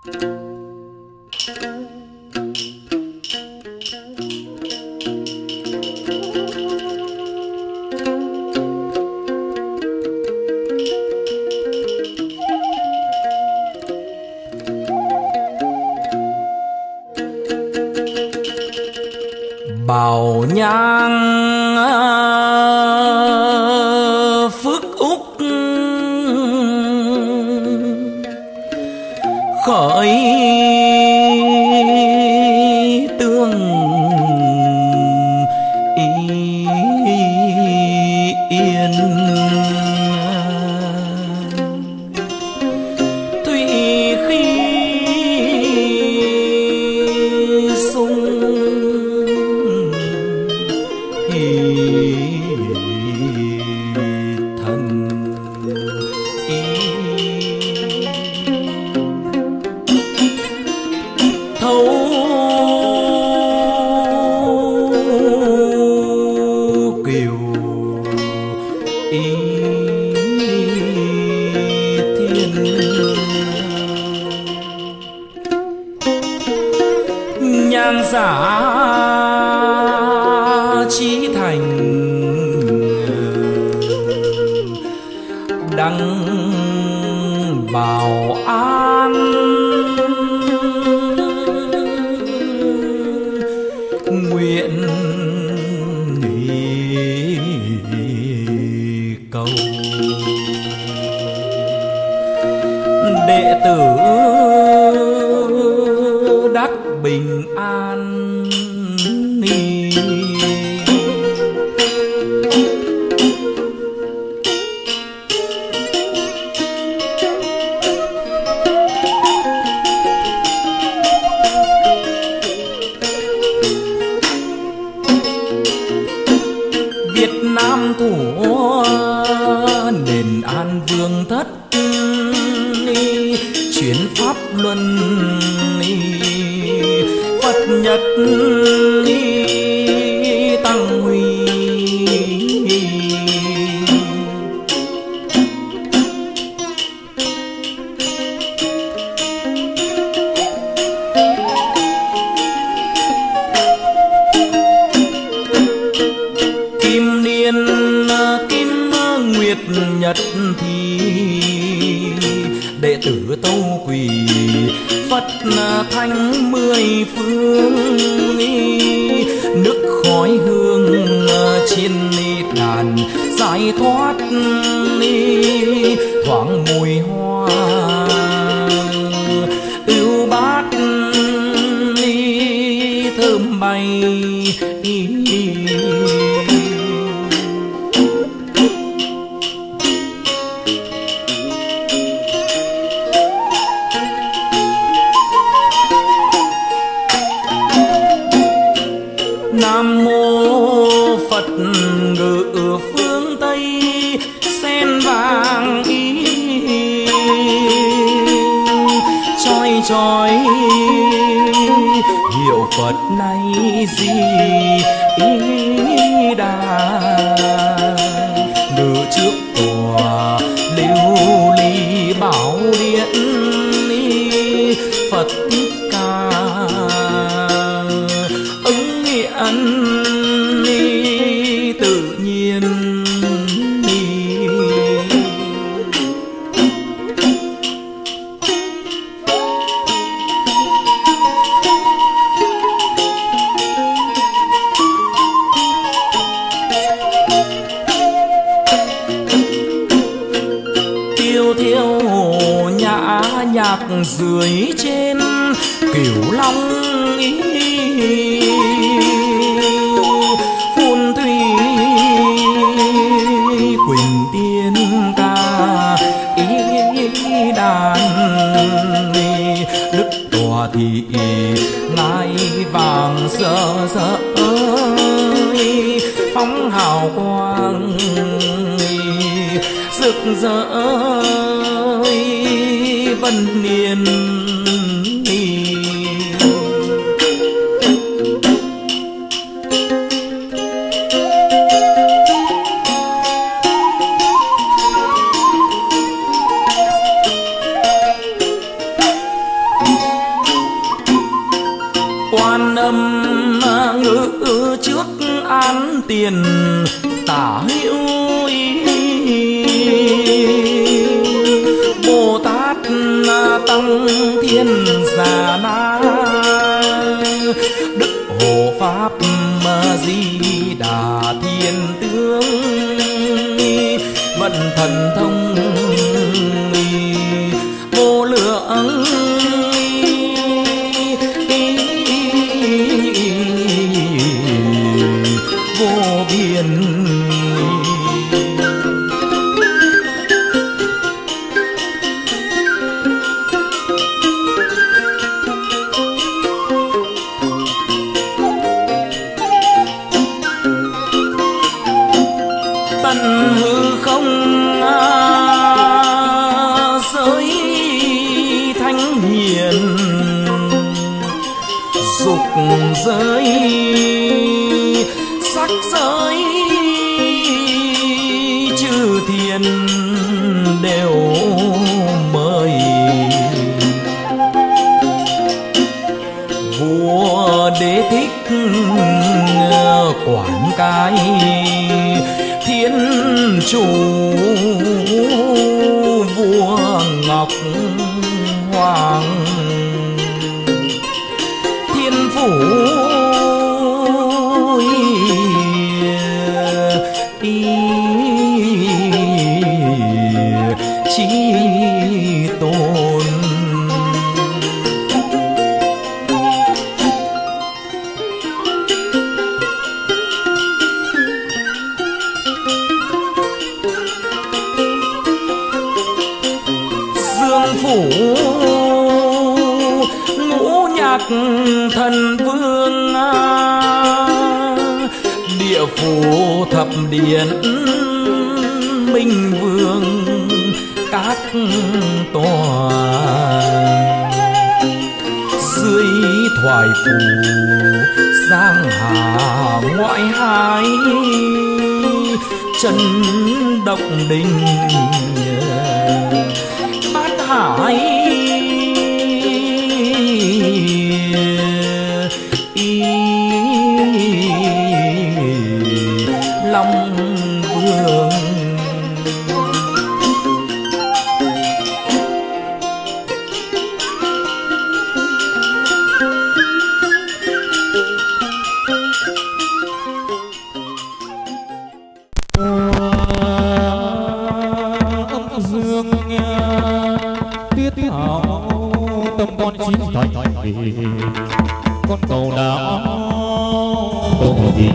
Bảo nhang phước úc khởi tương yên, thủy khí sung thần thấu kiều thiên, nhang giả chí thành đăng bảo an, nguyện cầu đệ tử đắc bình an. Việt Nam thủ nền an vương thất, chuyển pháp luân Phật nhật tăng huy, kim niên kim nguyệt nhật thì đệ tử tâu quỳ Phật thánh mười phương, nước khói hương trên đàn giải thoát, thoáng mùi hoa ưu bát thơm bay. Nam mô Phật ngự phương Tây, sen vàng chói chói hiệu Phật này gì đà, ngự trước tòa lưu ly bảo điện Phật Thích Ca ứng hiện tự nhiên. Tiêu thiêu nhã nhạc dưới trên Cửu Long phun thủy quỳnh tiên ca đàn, đức tòa thị ngai vàng rỡ rỡ phóng hào quang rực rỡ vân niên. tiền tả hữu ý. Bồ Tát tăng thiên già na, Đức Hộ Pháp Di Đà Thiên Tướng, vận thần thông vô lượng vô biên. Tận hư không giới thánh hiền, dục giới sắc giới chư thiên đều mời. Vua Đế Thích quản cái thiên chủ, vua Ngọc Hoàng thiên phủ chí tôn. Dương phủ ngũ nhạc thần vương, địa phủ thập điện minh vương các tòa, dưới thoại phủ giang hà ngoại hải, chân động đình bát hải Long Vương. Âm dương tiết thảo tâm con chín thành, con cầu đạo tổ đi.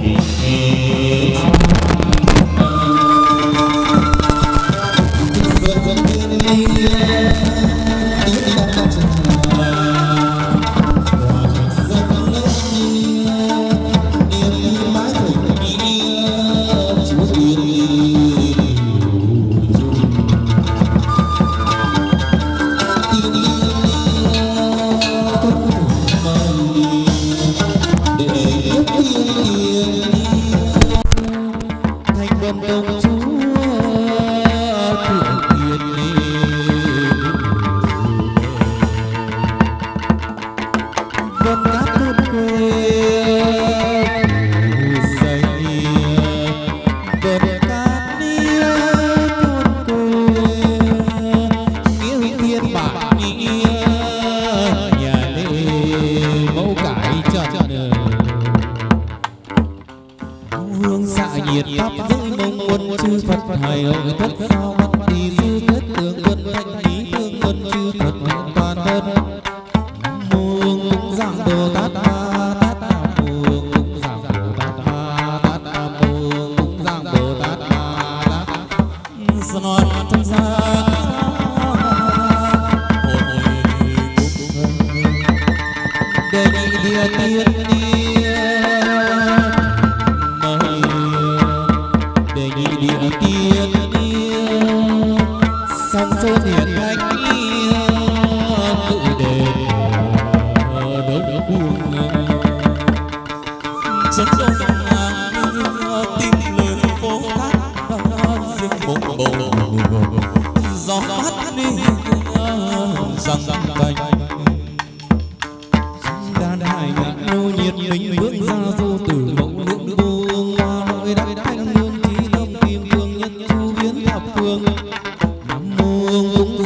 Đan hải ngạn nô nhiệt minh vương gia du tử mẫu lượng vương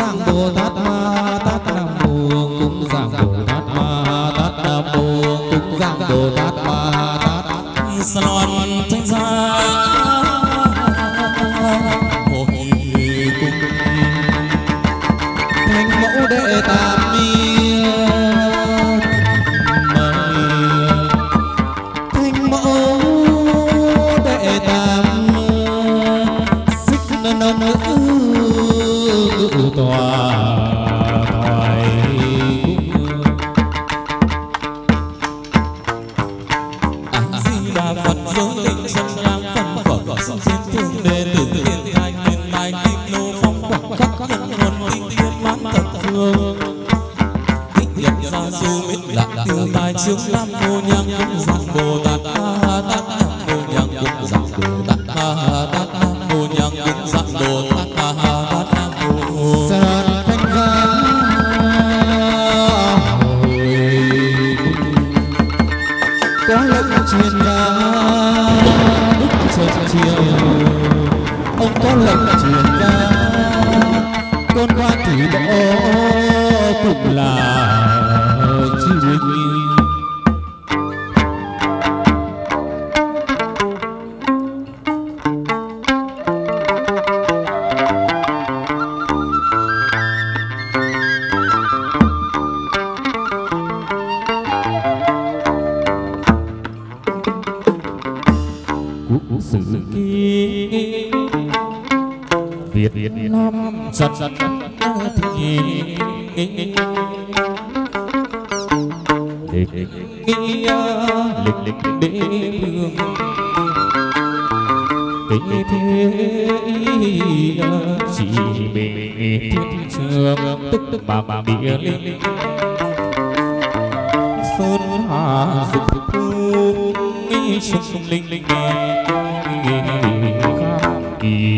Giang Bồ Tát Ma Tát Nam Mô cúng Giang Bồ Tát Ma Tát Nam Mô cúng Giang Bồ Tát Ma Tát Salon thanh gia hồi cung Thánh mẫu đệ tam mi Thánh mẫu đệ tam xích nâng ngự tòa thoại Phật giới định chân nhang phần phật xin thiên thương đệ tử thiên thai kim lô phong quảng khắc nhân nguồn kinh thiên mãn tận phương thích nhật gia du mít lạc tiêu tài trước nam mô nhang cúng Giang Bồ Tát Ma Tát Nam mô nhang cúng Giang Bồ Tát Ma Tát Nam mô nhang cúng Giang Bồ Tát Ma Tát Nam mô Sơn thanh gia có lệnh truyền ra đức trần triều ông có lệnh truyền ra con quan thủy bộ cũng là chư linh sử ký Việt Nam giật thì lịch đế vương cái thế chỉ về thiên trường tức bằng địa linh sơn hà dục thu sung linh linh kỳ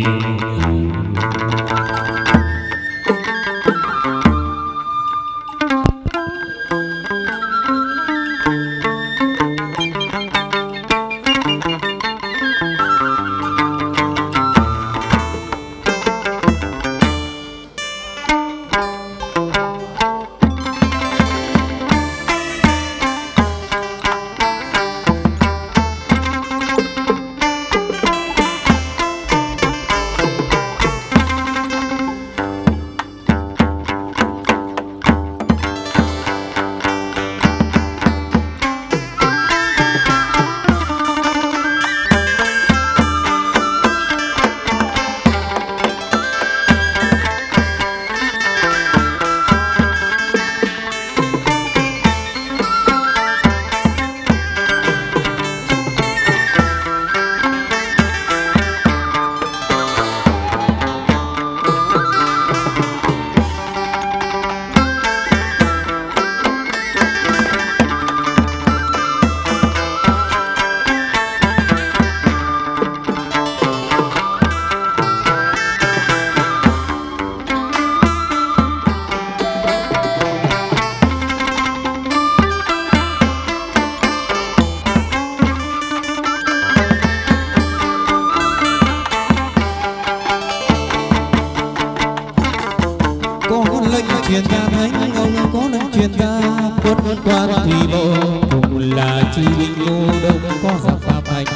truyền ra thánh ông có lệnh truyền ra quân quan thủy bộ cùng là chư binh ngô đông có giặc pháp hành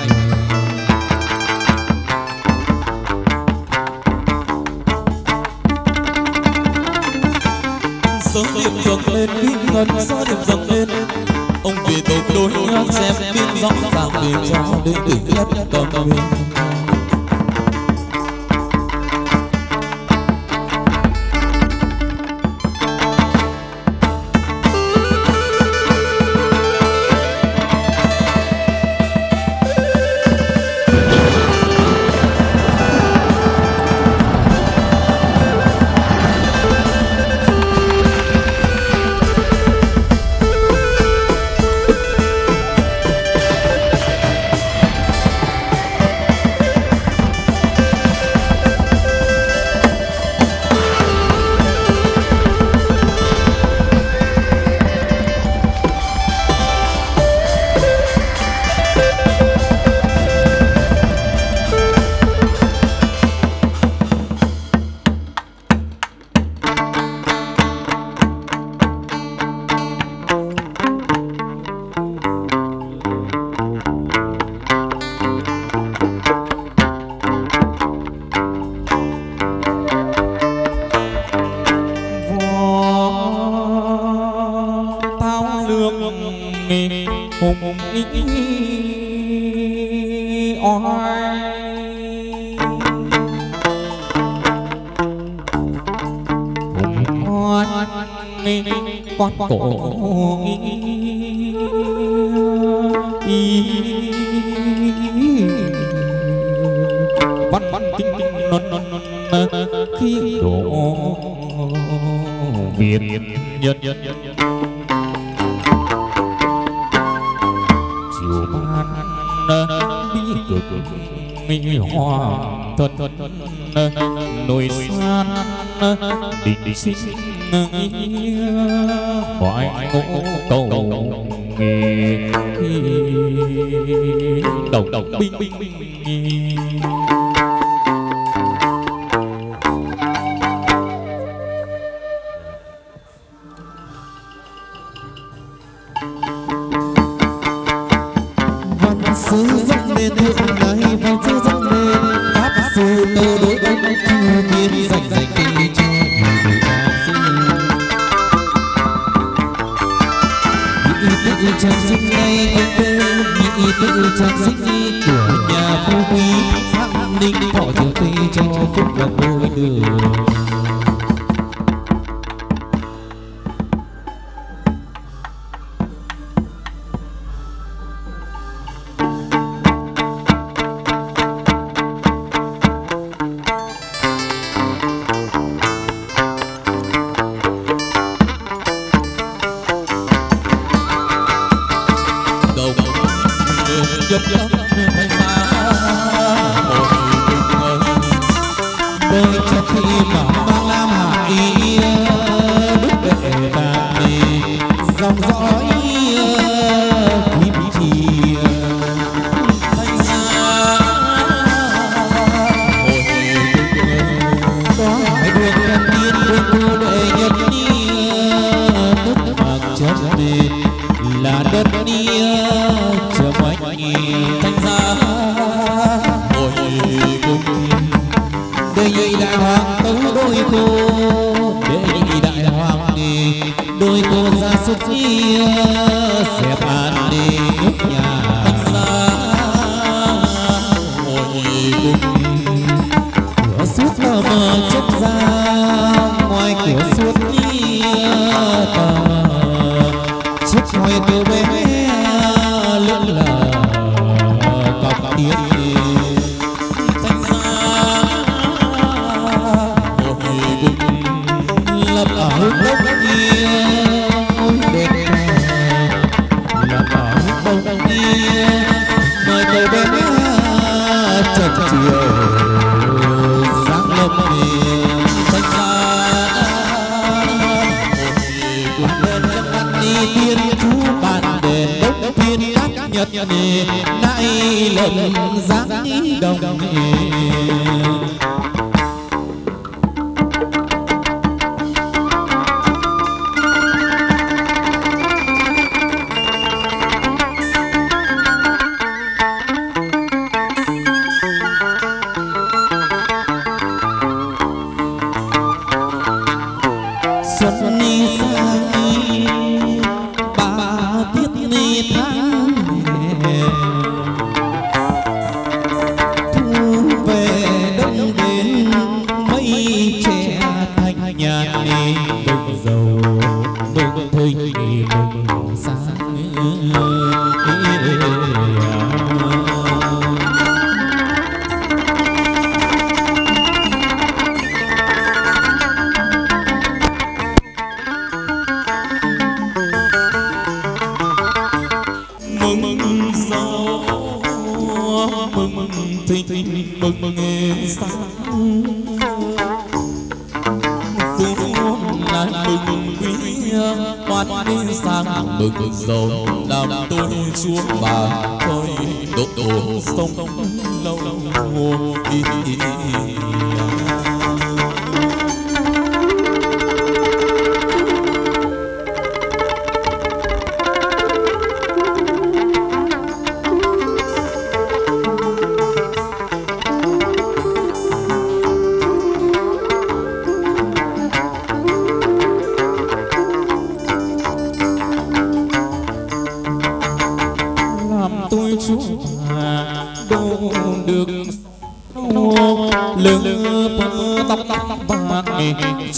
số điểm dâng lên kim ngân số điểm dâng lên ông vì tội đối nhắc xem biết rõ ràng vì cho đến tử nhất tâm nguyên hùng ý oai hùng oai con cổ văn văn kinh kinh non non non khi đổ Việt nhân chiều ban bí cực mỹ hoa thân nổi san định sinh hoài ngộ cầu nghề đồng đồng binh binh sư dâng lên thượng này văn sư dâng lên pháp sư tơ đối ông chu biến dành dành cây cho người ta sư nhị tự trang sinh này ông về nhị tự trang sinh của nhà phú quý phạm ninh thọ trường phi cho phúc lộc đôi đường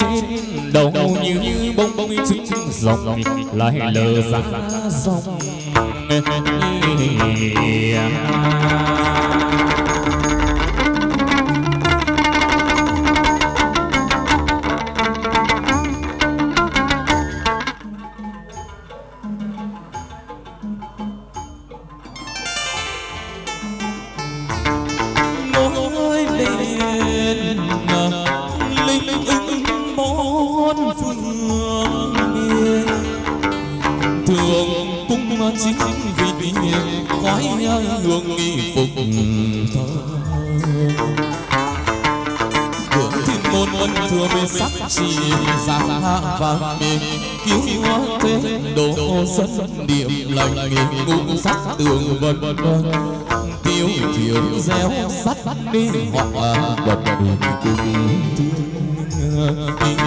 trên đầu như bông bông trứng rồng lại lờ ra dòng chính vì khói hương nghi phục thơ hưởng thiên môn ân thừa về sắc chỉ ra và mê cứu thế độ dân điểm lành ngũ sắc tường vân tiêu thiếu gieo sắt đi họ bật đường cùng thương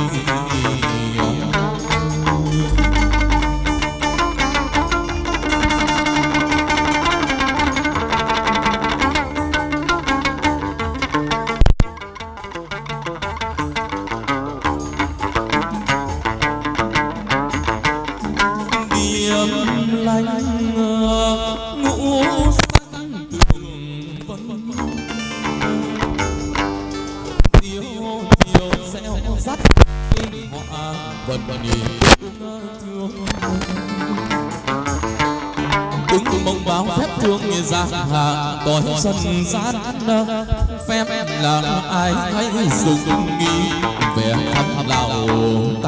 còn sân sát phép là ai hãy dùng nghi vẻ thăm lào tay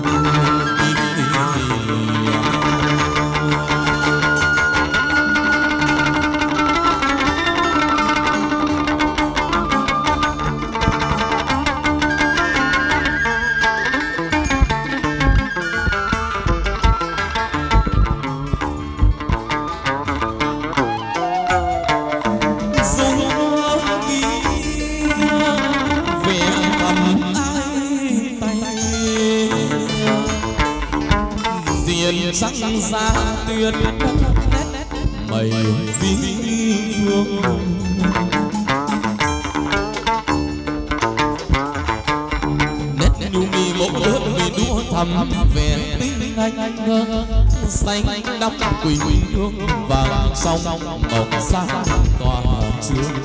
sắc ra tuyệt nét mây vi phương nét nhu mì mẫu đớt vì đua thầm vẻ tinh anh xanh đắp quỳnh hương vàng song màu xa tỏa trường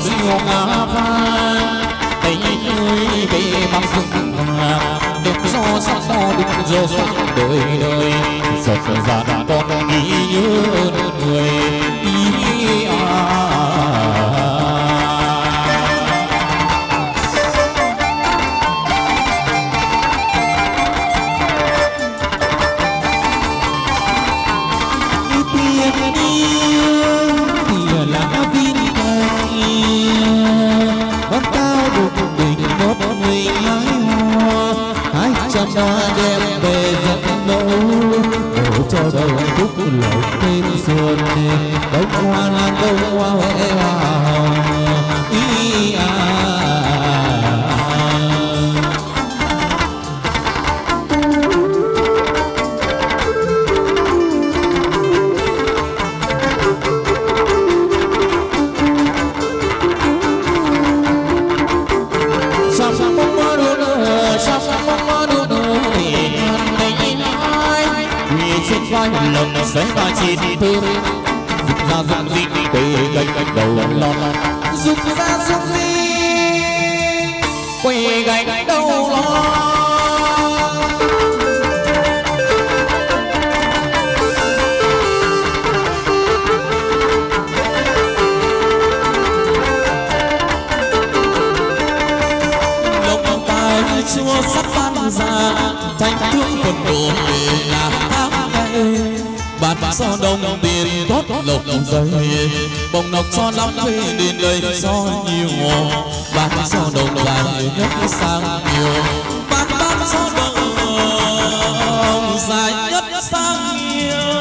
diều ngã vang tay ơi bị băng rừng vàng đêm gió sắp gió đêm gió sắp đời đời giật giật con nghĩ nhớ người ý hoa đem về dẫn mẫu cho đầu phúc lộc thêm xuân bông hoa lan bông hoa huệ hoa hồng ý vai lồng xoáy ba chín tư dục ra dục gì quay gánh đầu lo dục ra dục gì quay gánh đầu lo lồng tài chúa sắp ban ra thanh thương quần đồ về là bát so đông tiền tốt lộc dày bông ngọc so lắm về đến đây so nhiều bát so đông dài nhất sang nhiều bát so đông dài nhất sang nhiều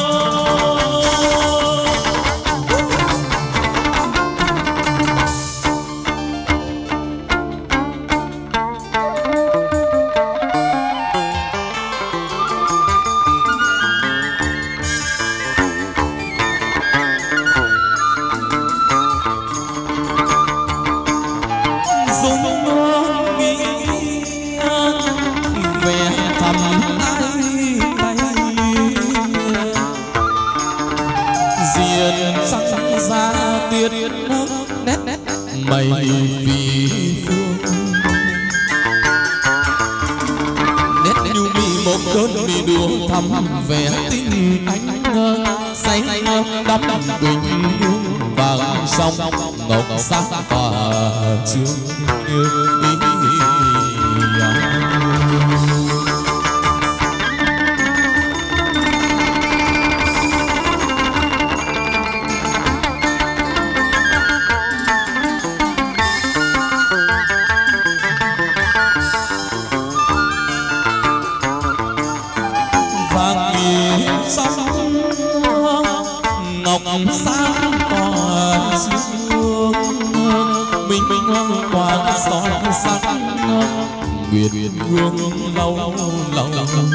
mây vì phương nét nhu mì một cơn mì đùa thắm vẻ tình anh say đắm quỳnh hương vàng sông ngọc sắc tỏa trương như sáng tỏa dương mình quang soi sáng nguyệt hương lâu lâu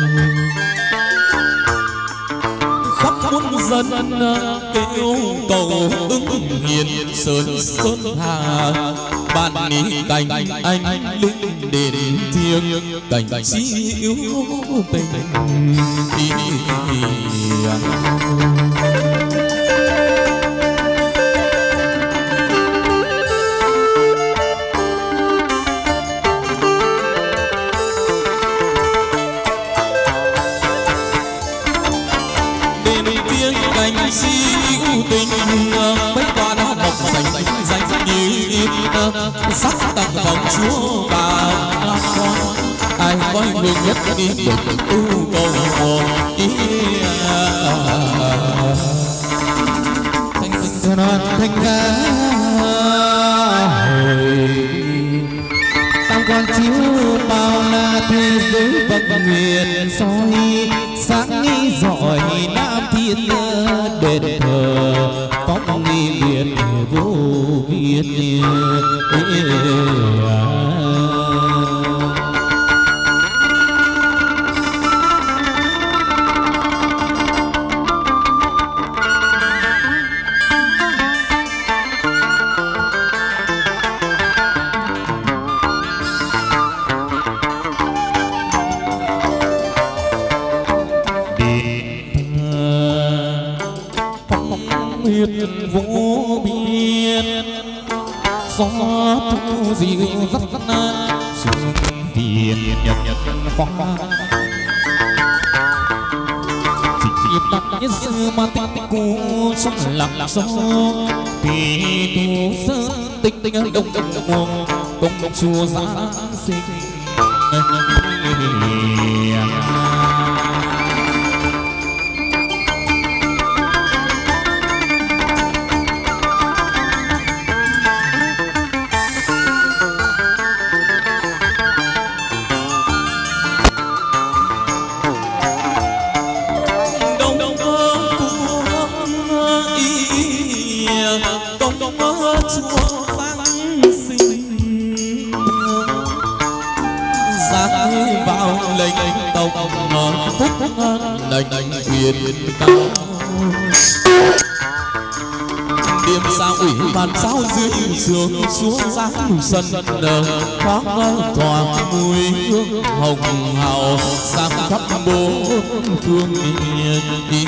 khắp muôn dân kêu cầu ứng hiền sơn hà ban ní cành anh linh đền thiêng cành chi yêu tình mấy toa nó mọc xanh như sắc tặng vòng chúa bà con ai coi mừng nhất đi được tu cầu hồn thanh ra tam quang chiếu bao la thế giới vận nguyện soi sáng nghi giỏi nam thiên đền thờ phóng nghi việt vô việt vô biên gió gió thu dịu dắt xuống tiền nhật khoang im lặng như xưa mà tình cũ trong lặng gió vì thu sơn tinh tinh đông đông công chùa giáng sinh lệnh quyền cao đêm sao ủy ban sao dưới sương xuống dáng sân thoáng thoảng mùi hương hồng hào sang khắp bốn phương đi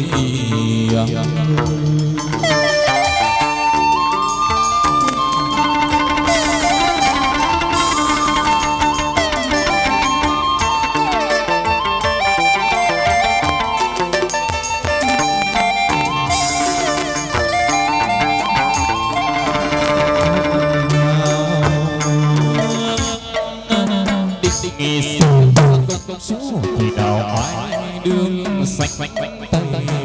thì nào ai đương xanh tay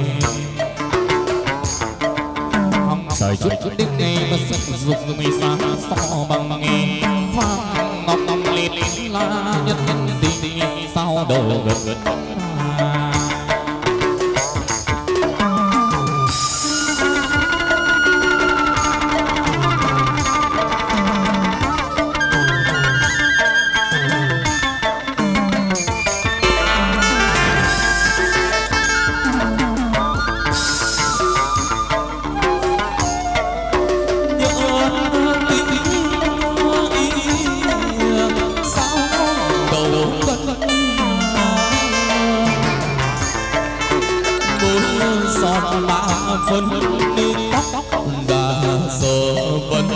hăng sợi chút đêm ngày mà giấc dục người xa so bằng nghe vang ngọc ngọc lên la nhân nhân tình sao đầu gần phân đi tóc đã giờ vân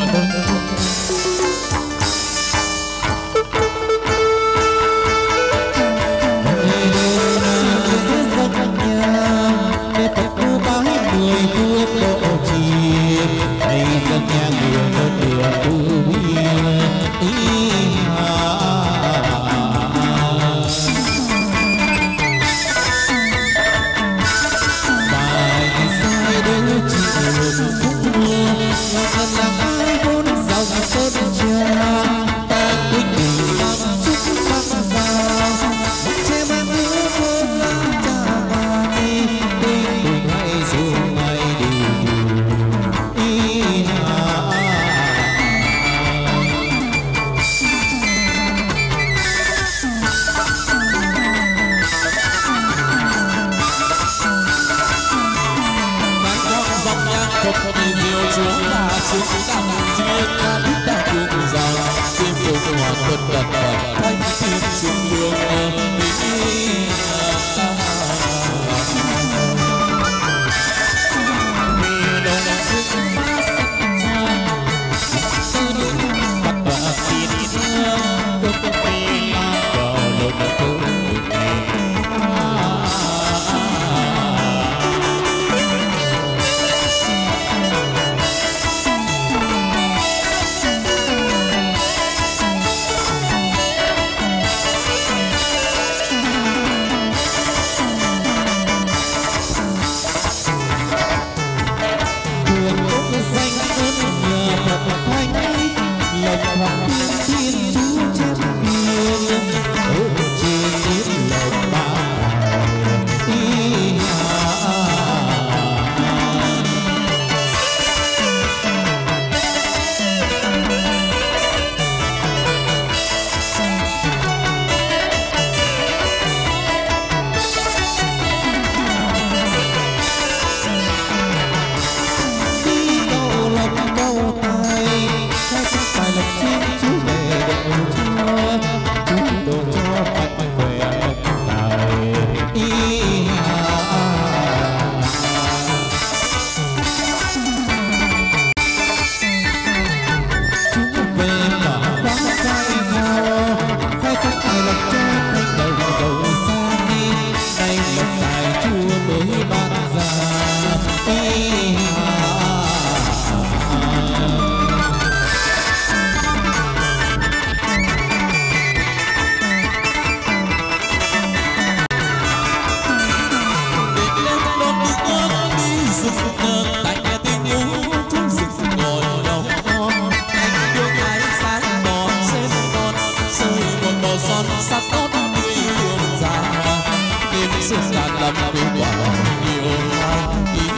sắc tốt tươi phương già nên sức càng lắm với quả nhiều ý.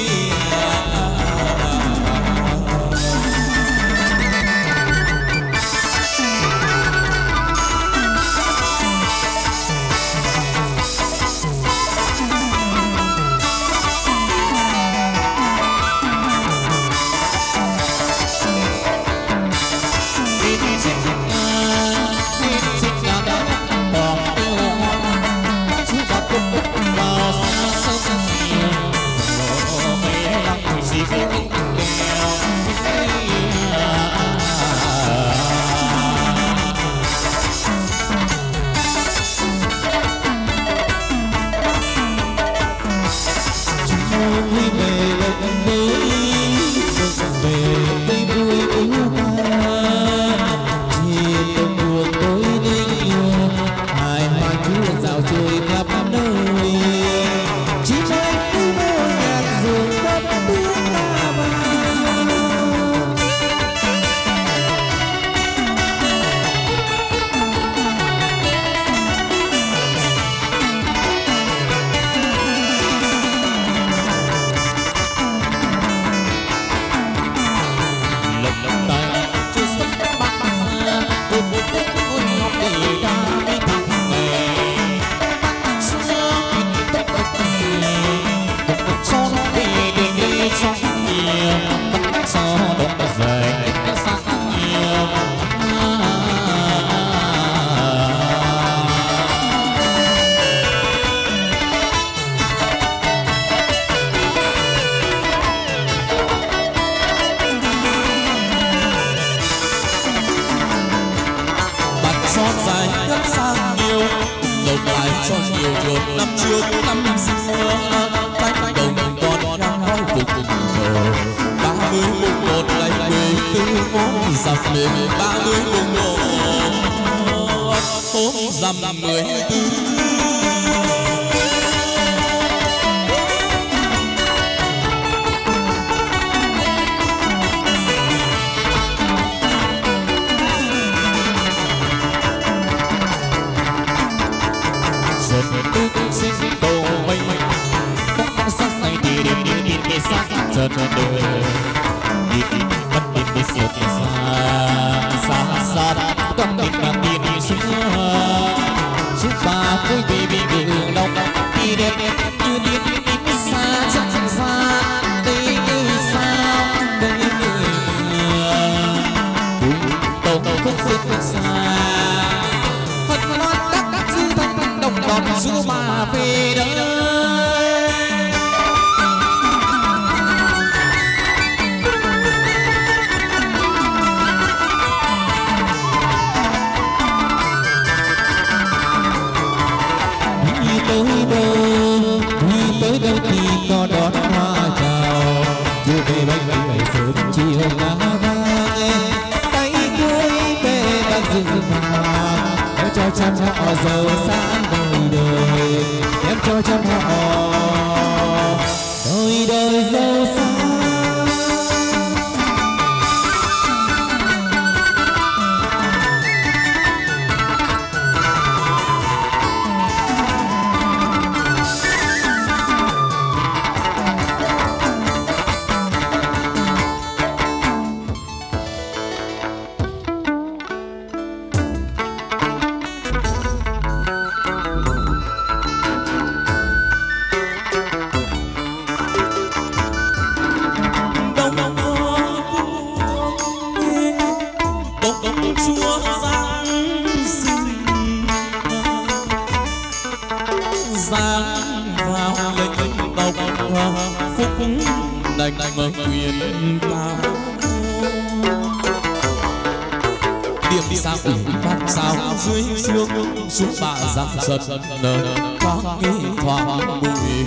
Giật nở có nghi thoảng bụi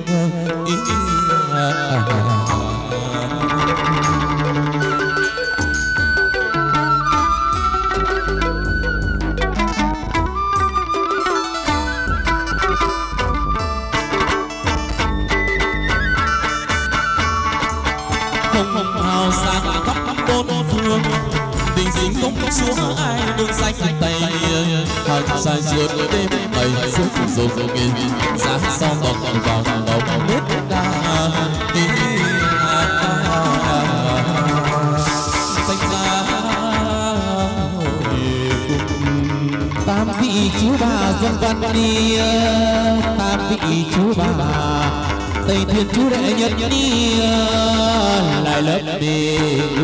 hương không hào sáng khắp bốn phương tình dính công chúa ai được danh tay hàng dài suốt đêm đầy sức dùng nghìn giá sau bọc vào đầu biết đa đi danh giá tam vị chú bà dân văn đi tam vị chú bà tây thiên chú đệ nhất đi lại lớp đi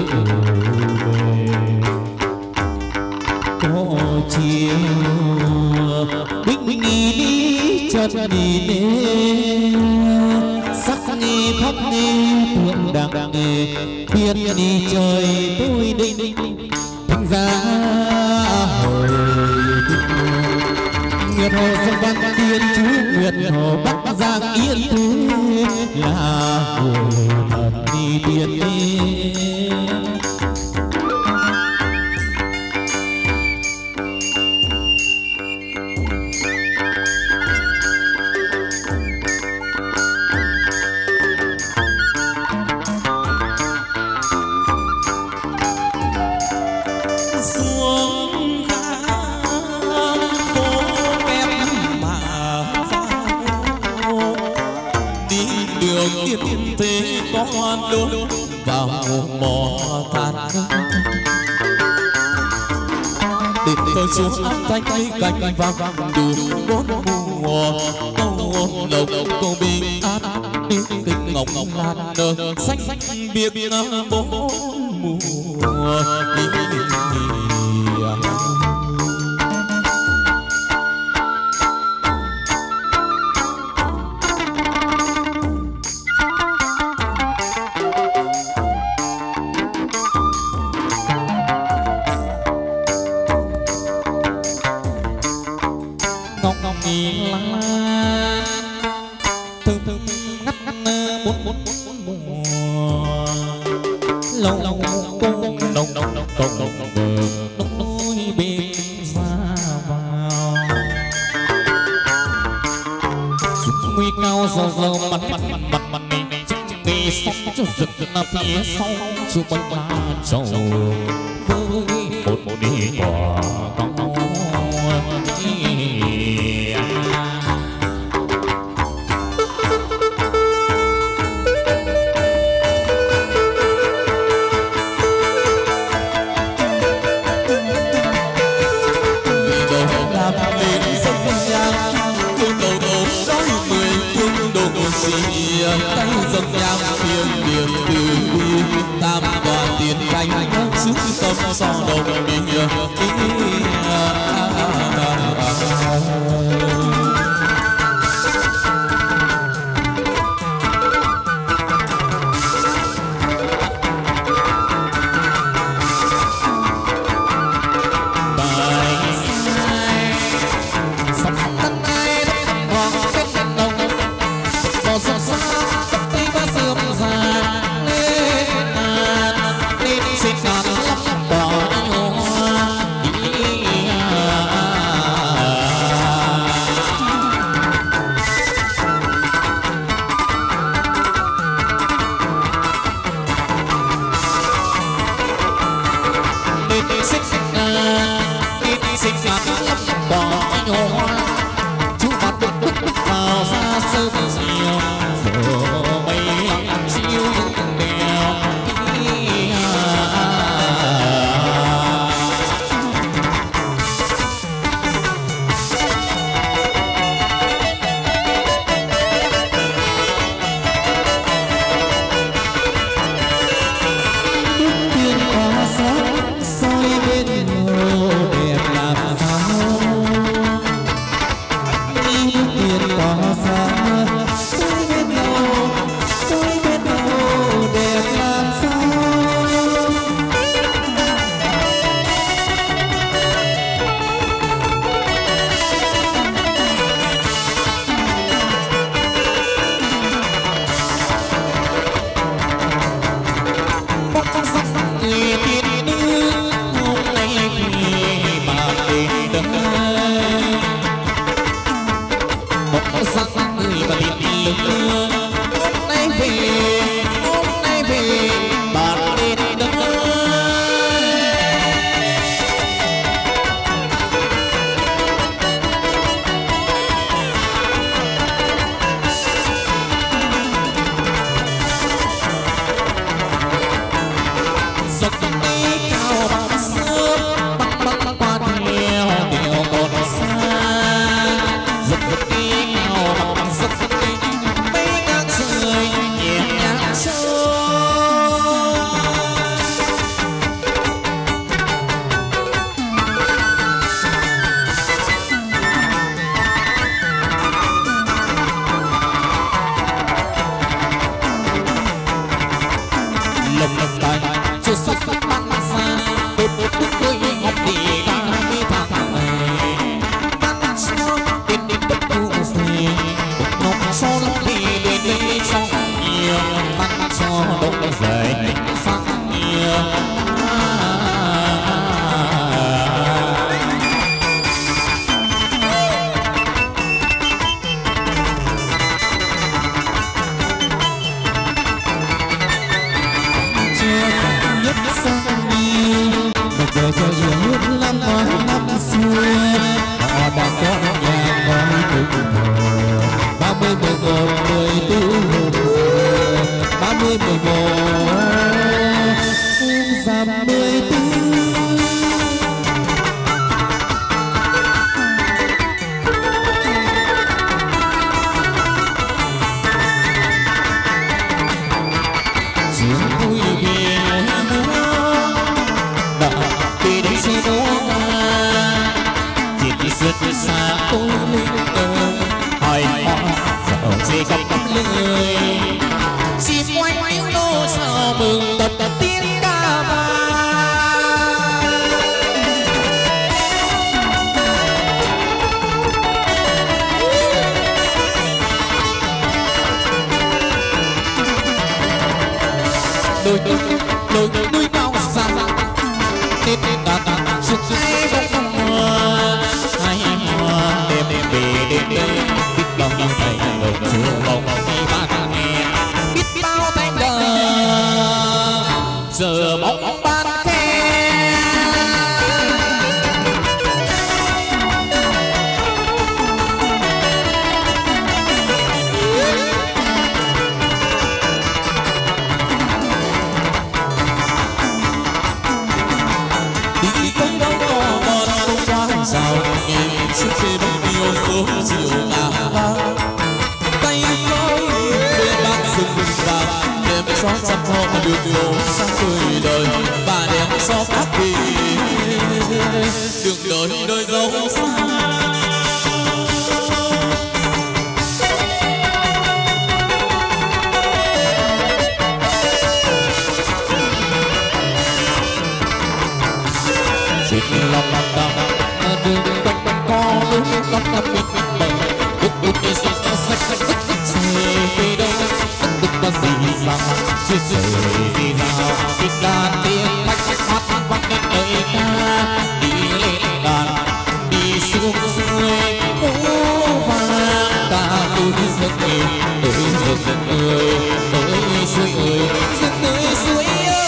có chiều binh nghi đi chợt đi nê sắc nghi khóc nghi tượng đặng nghề biết đi trời tôi định thành ra hồi Nguyệt Hồ sông Văn Tiên chú Nguyệt Hồ Bắc Giang Yên Thế là hồ thật đi tiên đi tiên thế có hoan đốt vào mò than để tôi xuống áp thanh cánh vang đủ bốn mùa câu lộc câu bình an tiếng kinh ngọc lan nở xanh biếc bốn mùa phía sau chụp bánh ba trầu với một đi quả con tay dâng nhang phiên điền từ bi tam đoàn tiền canh xứ tâm so đồng mình ngọc đi ta đi thằng này bắn xuống tiền đi bất tu gì ngọc số lắm đi đi xong nhiều bắn số đông dậy sắc nhiều cho yêu nước lắm nói năm xưa họ đã có nhà gói cùng thờ 30 11 14 30 11 giảm 14 rất xa tôi linh hỏi họ sợ gì gặp lười chim quanh tiếng nô sao mừng tật tiếng ca vang đôi núi cao xa tít ta suốt ai bóng mưa biết bao nhiêu thành lời chưa bóng đi ban nghe biết bao thành lời giờ bóng ban khe đi tới đâu có con qua sao nhìn suốt đêm yêu số chiều là tay nói về bác rừng vàng đêm gió trăm hoa đường phố sang cười đời và đêm gió cát đi đường đời dấu xa chuyện lòng đường quanh co lối lắm biết bờ đi sắc đi đâu có gì mà chuyện gì nào biết đàn tiếng hát vang lên lời ca đi lên đàn đi xuống suối vang ta tôi giấc người ơi suối ơi giấc ơi suối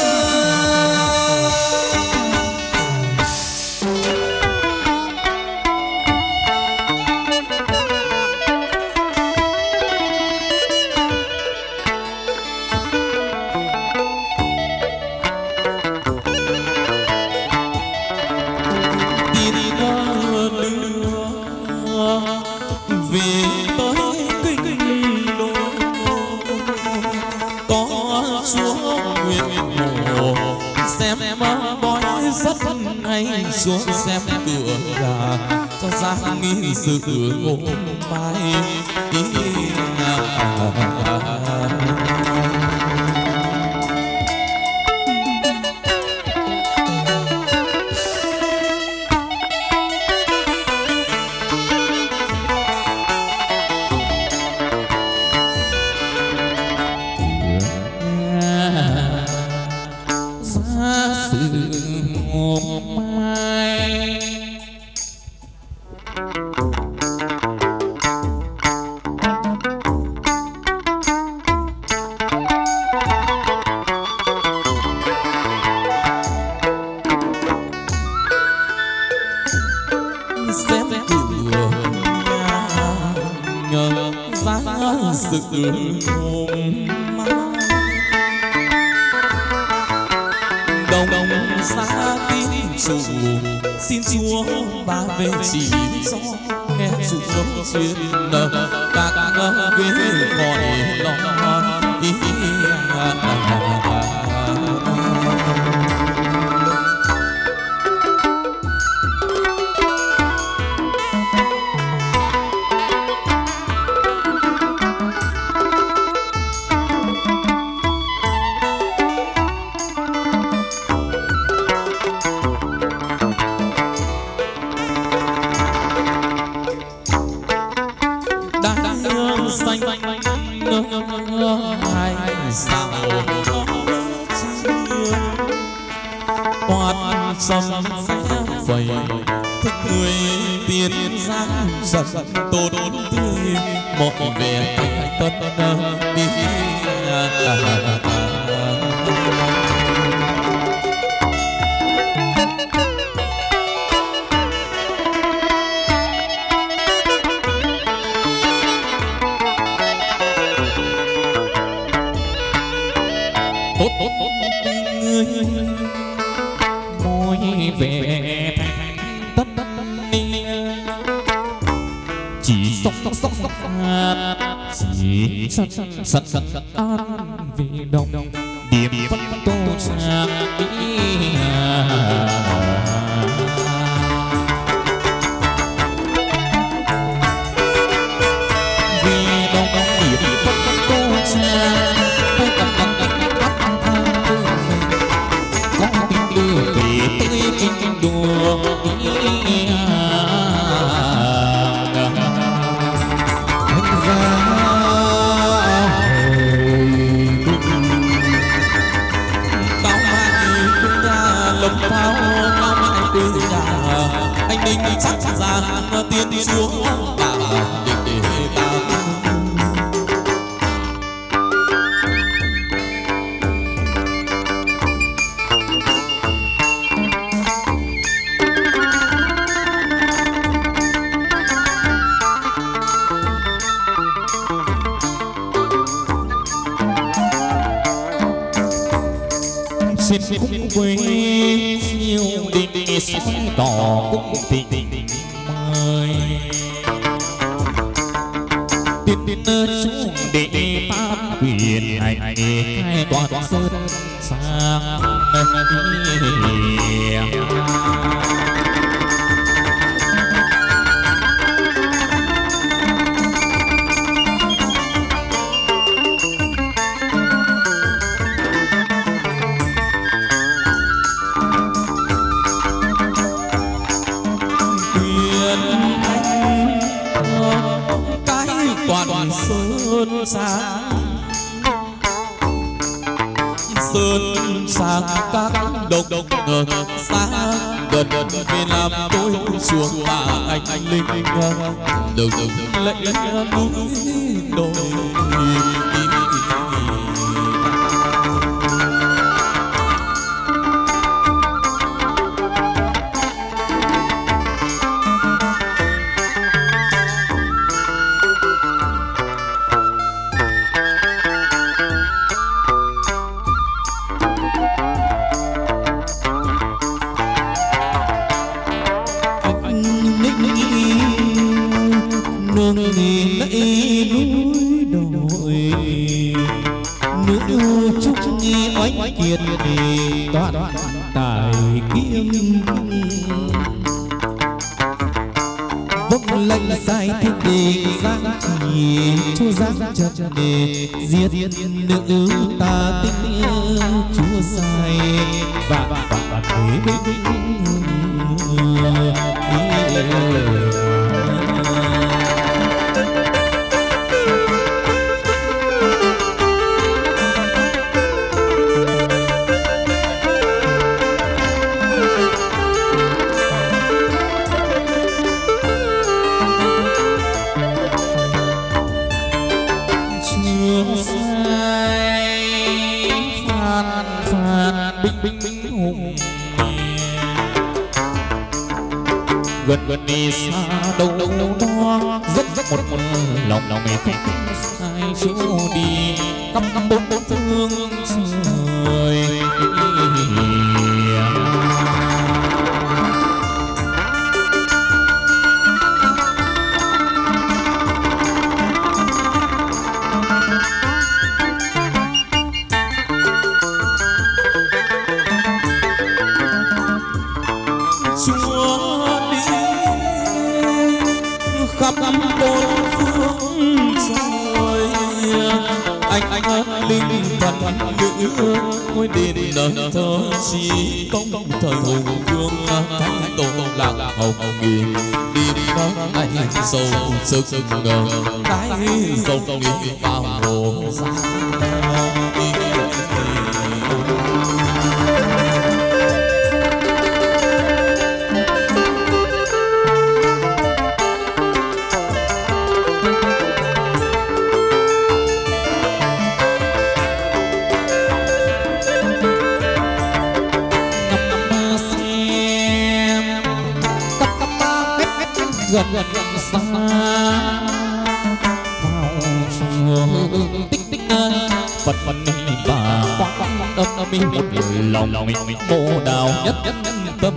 xuống xem cửa gà cho ra nghi sự ngô mai đồng xa tín chủ xin Chúa ba về chỉ do nghe chủ chuyện các quê khỏi lo phầy thức người tiến giang dần tôn tươi mọi vẻ tân đi môi vẻ tất chỉ sốc chỉ sẵn an vì đồng điểm phân tô trang vì đồng điểm phân tô trang đùa lồng thao cao mãi từ nhà anh ninh chắc rằng tiến xuống cả để ta xin cũng với chiều đình xoay tỏ cũng tình mời tiên xuống để tam quyền hành hai toàn sơn sang toàn sơn sang các độc ngờ xa gần về làm tôi xuống mà anh linh đầu lệ núi đồi kiệt toàn tài kiếm vâng lệnh sai thiên đình giang chỉ chúa giang chật đề giết nữ ta tính chúa sai và thế bên gần đi xa đâu đó rất một lòng mẹ không sai chỗ đi khắp bốn phương trời khắp bốn phương trời anh linh thần nữ ngôi đền thờ chi công thời hùng vương thánh tổ lạc hồng nghìn đi anh sâu sức ngờ cái dòng đi vào hồ gần xa vào chùa tích tích Phật Phật bà quang âm mi một lòng mô đào nhất tâm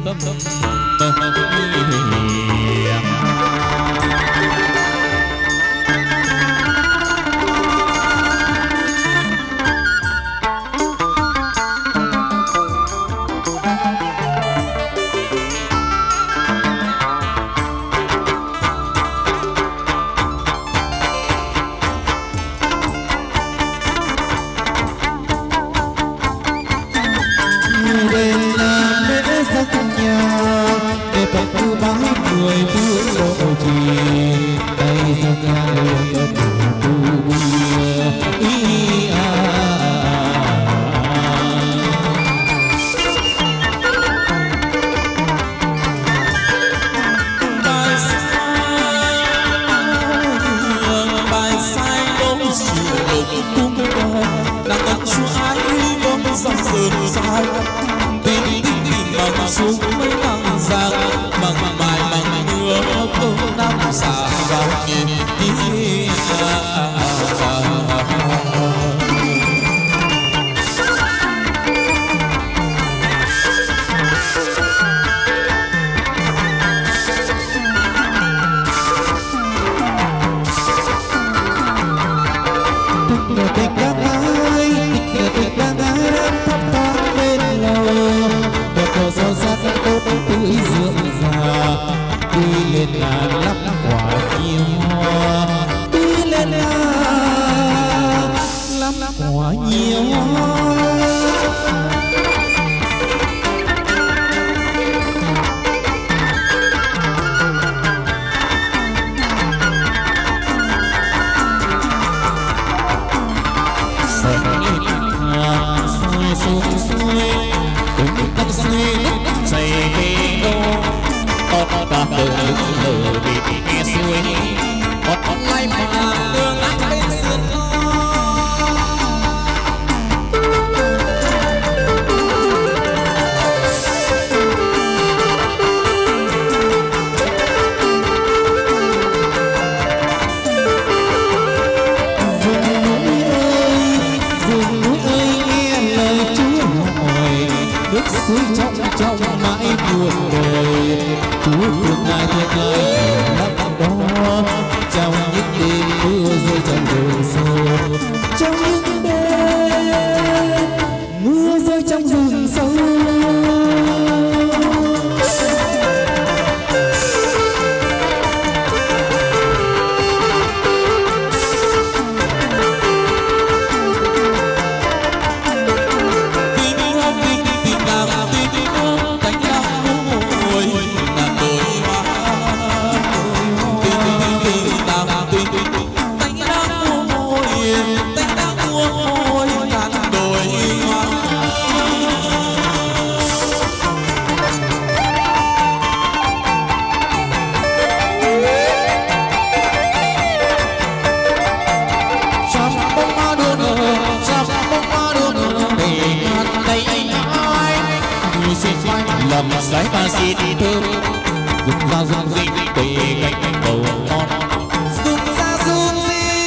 lầm xoáy ba xin thơm dùng ra dùng dinh tùy cánh bầu ngon dùng ra dùng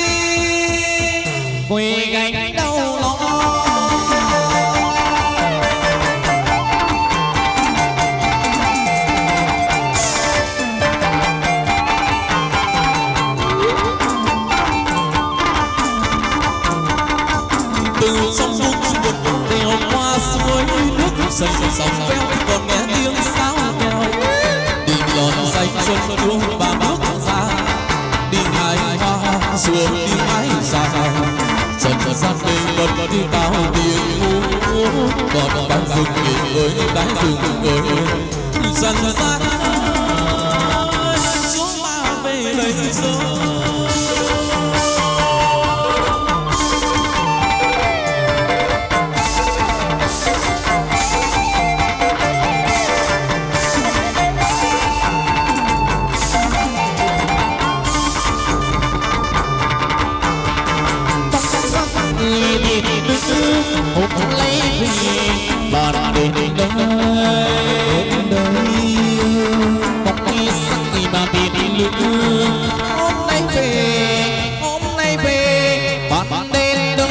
dinh quỳ gánh đau lo từ sông bút vượt đèo qua suối nước sông sông veo còn nghe tiếng sáo kèo đi lòn xanh xuân chuông ba bước ra đi hái hoa xuồng đi hái xa dần dần đây vẫn đi cao tiếng ngũ còn bắn rừng nghỉ với đáy rừng người dần dần xuống mà về lấy rồi. Lấy vì bạn đến đây một khi sắc thì bà biết lưng hôm nay về bạn đến đâu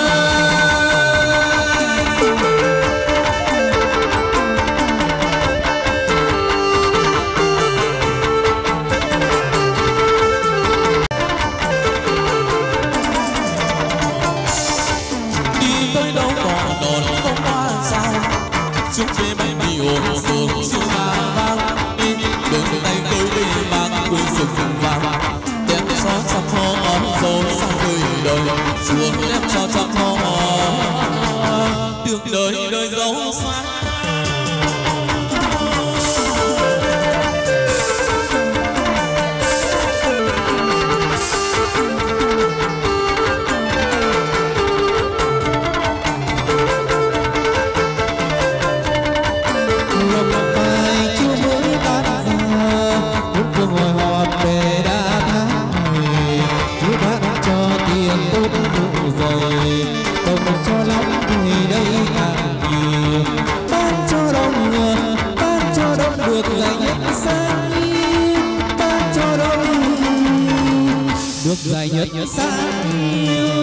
chúng về bay đi ôm sương chiều là vang đi đường tay tôi đi mang quên rừng vàng đem cho trăm hoa dấu sao đời chuông đem cho trăm hoa đường đời dấu sáng được dài nhất sáng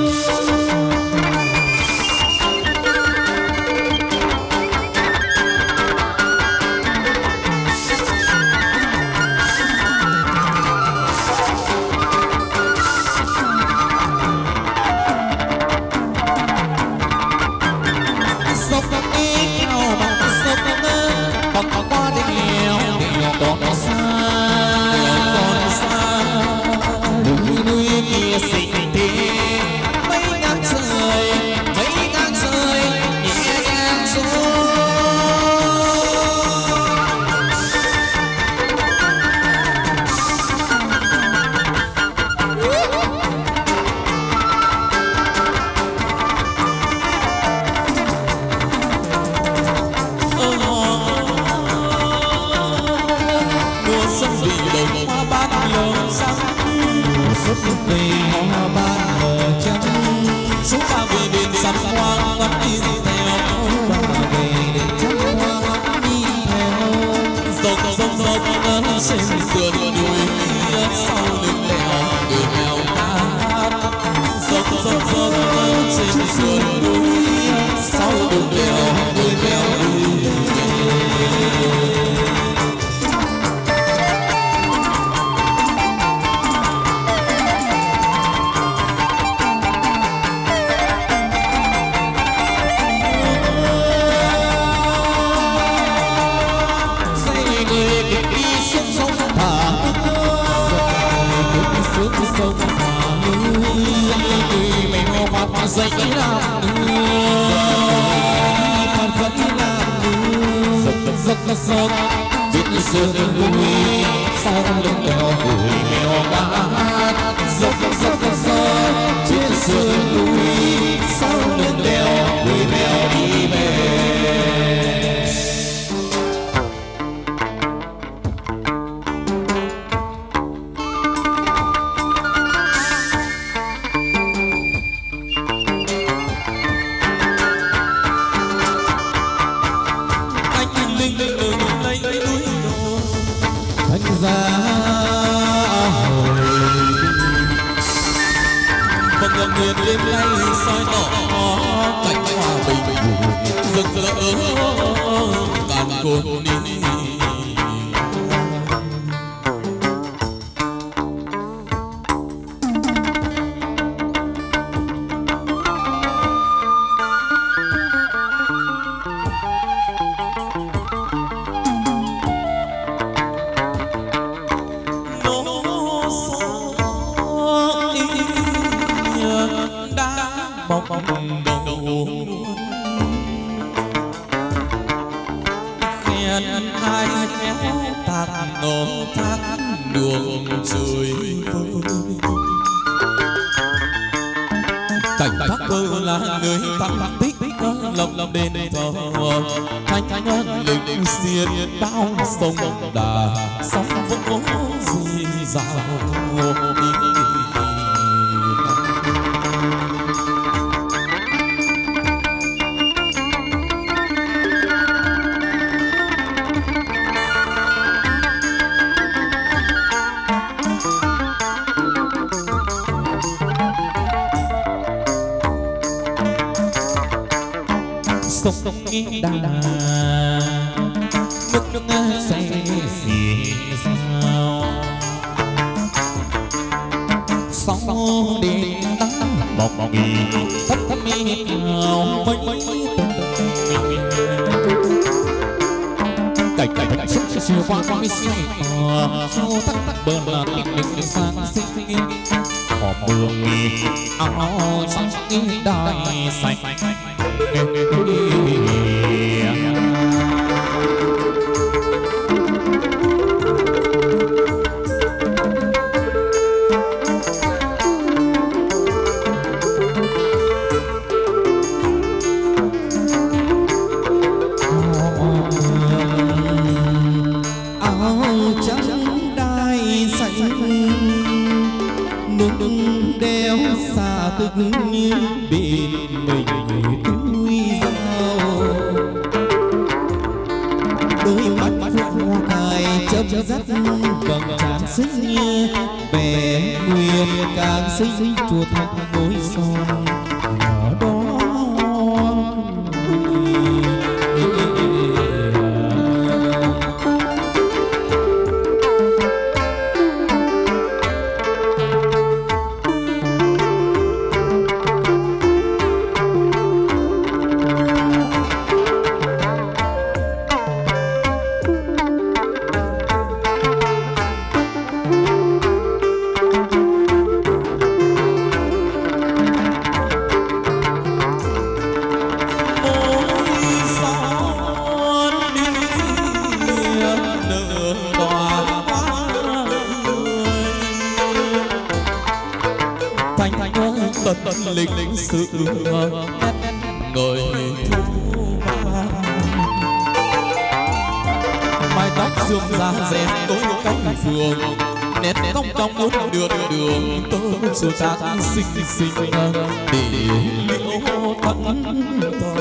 vì hoa ban mờ trắng số ba về đền sắm hoa ngắm đi theo ba về đền trắng hoa ngắm đi theo dọc trên sườn núi sau lưng đèo người mèo hát dọc trên sườn núi sau lưng đèo người mèo đi dậy làm giấc biết sương núi sau lưng đèo người mèo hát giấc trên sườn núi sau lưng đèo người mèo đi về. Nguyện đêm nay soi tỏ cảnh hòa bình rực rỡ ngàn cồn đi bóng đầu khen hai khéo tạt nổ thác đường trời vơi cảnh thác bơ là nơi thăng tích lòng đền thờ thanh nhân linh xiên bao sông đà sóng vỗ dì dào sông nghĩ đà nước say xì sao sóng đến nắng bọc nghỉ thấp mi hào mấy cảnh cảnh xuất chiều qua mới say sau tắt bờ là tình sang sinh họ mường nghỉ áo trắng đai xanh tức như bị mình túi dao đôi mắt hoa cài chớp dắt vầng trán xinh vẻ nguyên càng xinh chùa thác môi son ở đó lịch sự người thu mái tóc dương ra rèn tối cánh phường nét cong cong út đường đường tôi dù ta xinh xinh để liễu thẫn thờ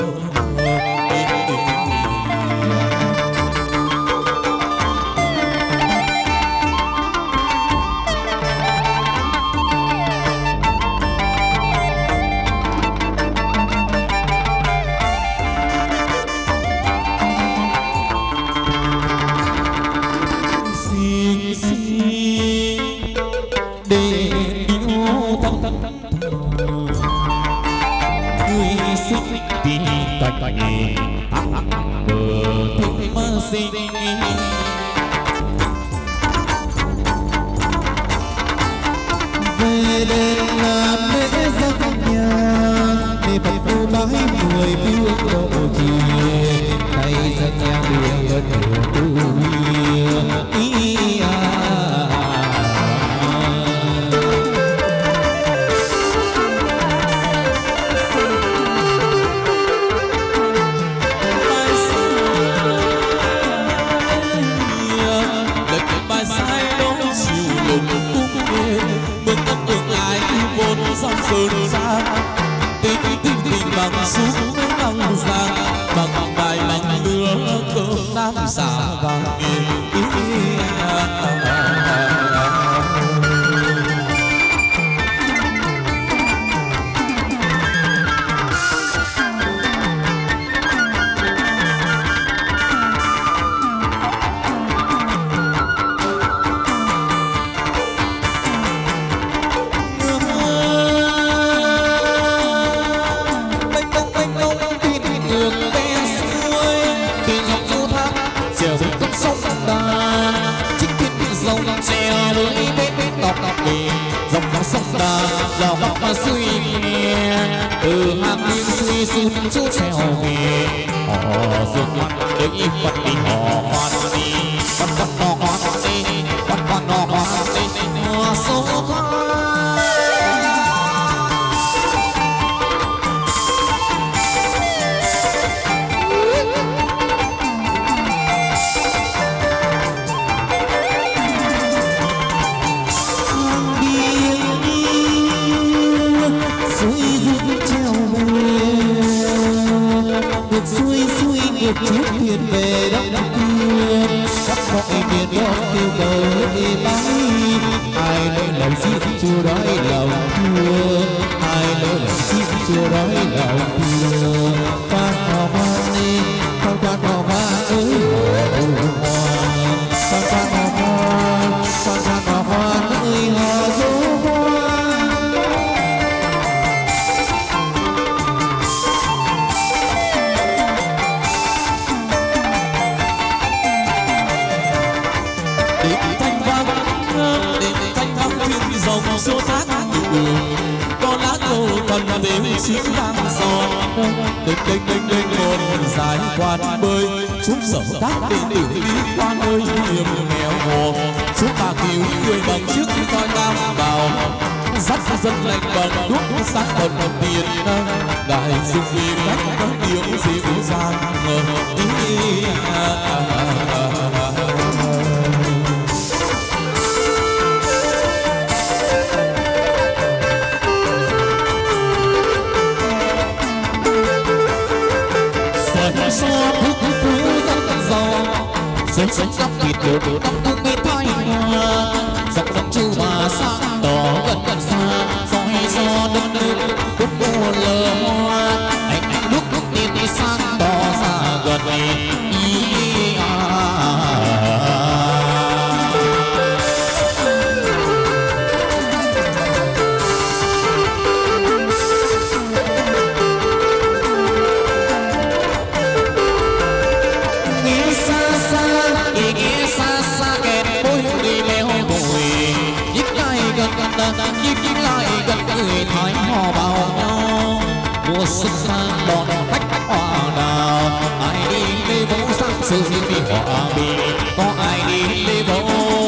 về đền làm lễ dâng nhà để Phật tu bái mười phương độ trì tay dâng nhà biển gần tu sơn xa tình tình bằng súng bằng giang bằng bài bằng lửa cơm nam giả vàng suy từ hàng biên suy sút chú trèo về họ dùng mặt để Phật đi họ hoan đi Phật họ hoan đi Phật họ hoan đi mùa số chiếc thuyền về đất tiên khắp mọi miền đó kêu cầu ê bái ai nỡ lòng xin chưa đói lòng thương ai nỡ lòng xin chưa đói lòng thương phát hò hoan đến thanh vang thuyền dòng số thác có lá cầu thần đều chiếc vang giòn đênh một dài quan bơi chúng sở thác để tiểu đi quan ơi hiểm nghèo hồ chúng bà cứu người bằng chiếc coi nam bào dắt dân lành bằng đuốc sáng bần tiền đại dung vì cách có điều gì cũng sang xóa phúc rất giàu sớm sớm tóc thịt đều tóc cũng biết thay hoa dọc đông chu mà sáng tỏ gần xa soi gió đất nước khúc mùa lờ hoa anh lúc tiền đi sáng tỏ xa gần nhích lại gần người thái hò bao nhau mùa xuân sang đón khách hoa đào ai đi lê bố sang sự đi hòa bình có ai đi lê bố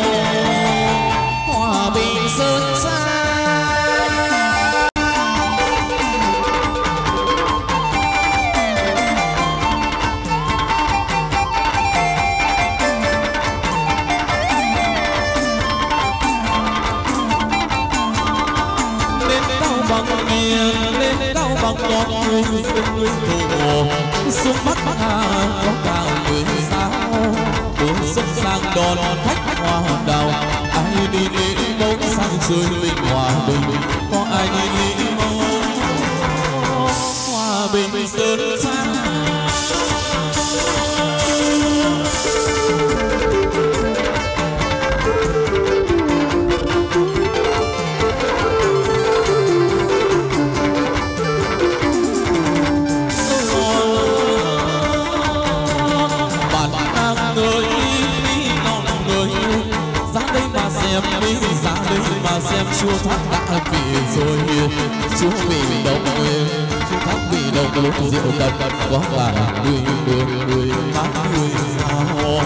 hòa bình sơn xa con người thổ xuống bắc hà có cao người sao bốn sông sang đón khách hoa đào ai đi lễ mẫu sang chơi mình hòa bình có ai đi lễ mẫu hòa bình sơn sang mình ra đây mà xem chùa thác đã về rồi chúa vì đâu chúa thác vì đâu lúc rượu đậm có bà người má người sao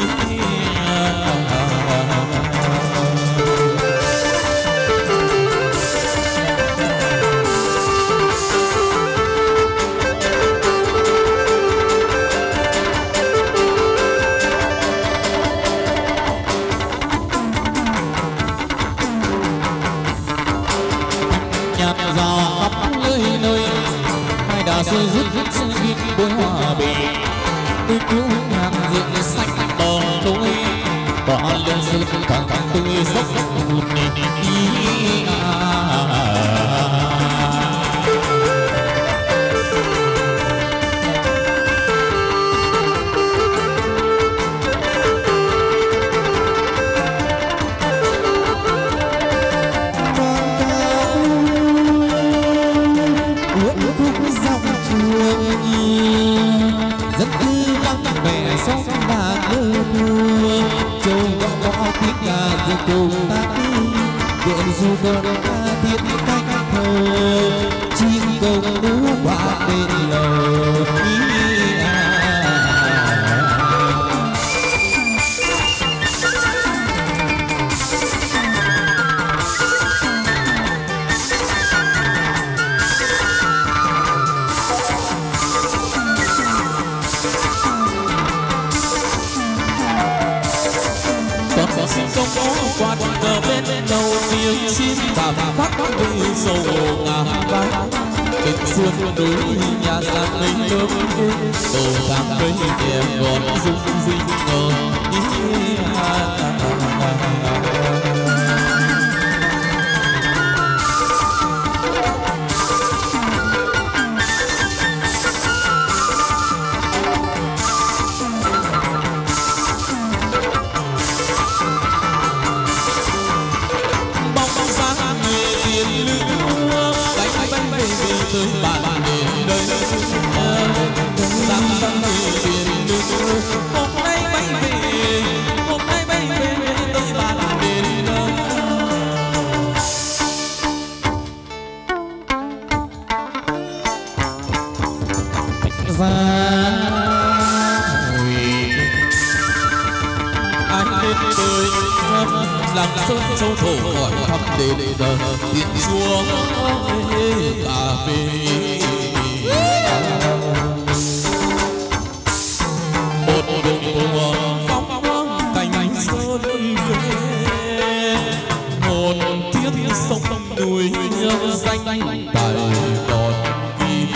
rồi rút sự viên bối hòa bình tôi cứu hàng diện xanh đòn đôi và lên sự càng tôi dốc một nền ý sông và lơ thua châu gõ tiếng ca dù cùng ta vượn dù còn ca thiết cách thơ chim công đú qua bên lầu không có quạt cờ bên đầu tiếng chim cảm khắc với sầu ngà bay tình xuân đối nhà giang mình nước tổ tháng mấy đẹp còn dung dinh ngờ tới bạn đến đây sáng sáng về biển nước hôm nay bay về làng sơn châu thổ hỏi thăm đền điện chúa cà phê. Một đồng phong cành sơn về, một thiết sông núi danh tài đòn ghi.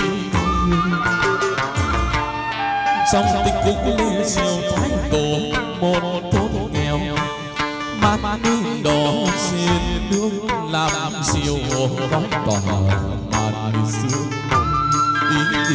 Trong tình cung lê chiều thái tổ một thôn nghèo, mát nước đỏ trên nước làm chiều đón tỏ màn sương ý.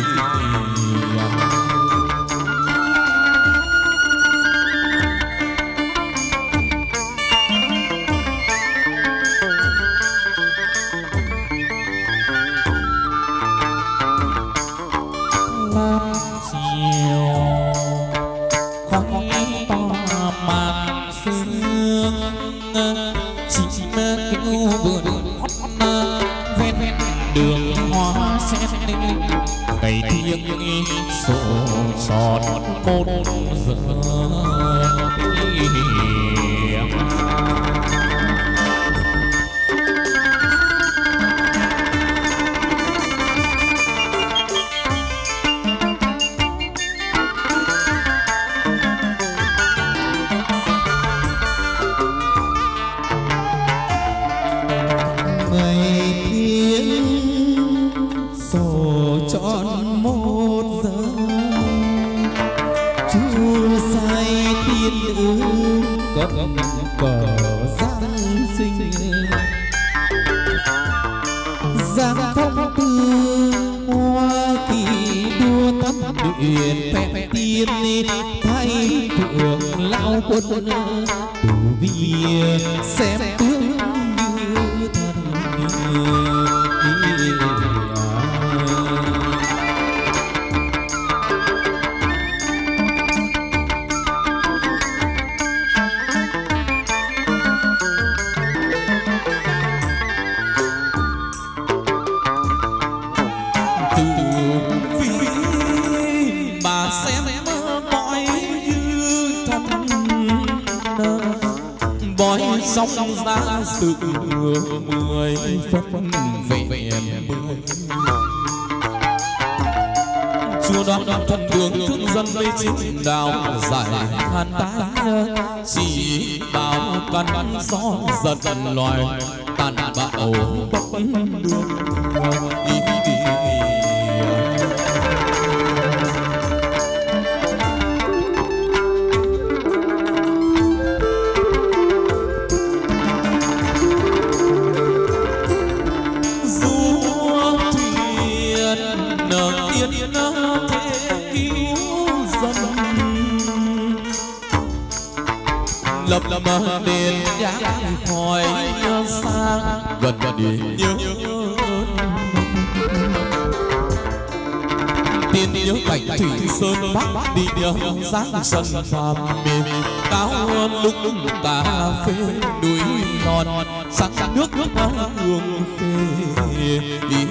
Ngày thiêng sổ tròn một giờ. Thay thượng lão quân tù bia xem tướng như thần. Song ra sự 10 phân vẹn 10. Chúa đoan thần đường thương dân mê chính đạo giải than tái, chỉ bao căn gió giận loài tàn bạo bất đường. Lập đền nhang khỏi xa gần đi nhớ tiên nhớ cảnh thủy sơn bắc đi nhớ dáng sân phàm mềm cao lúc cà phê núi non sắc nước hương khê đi.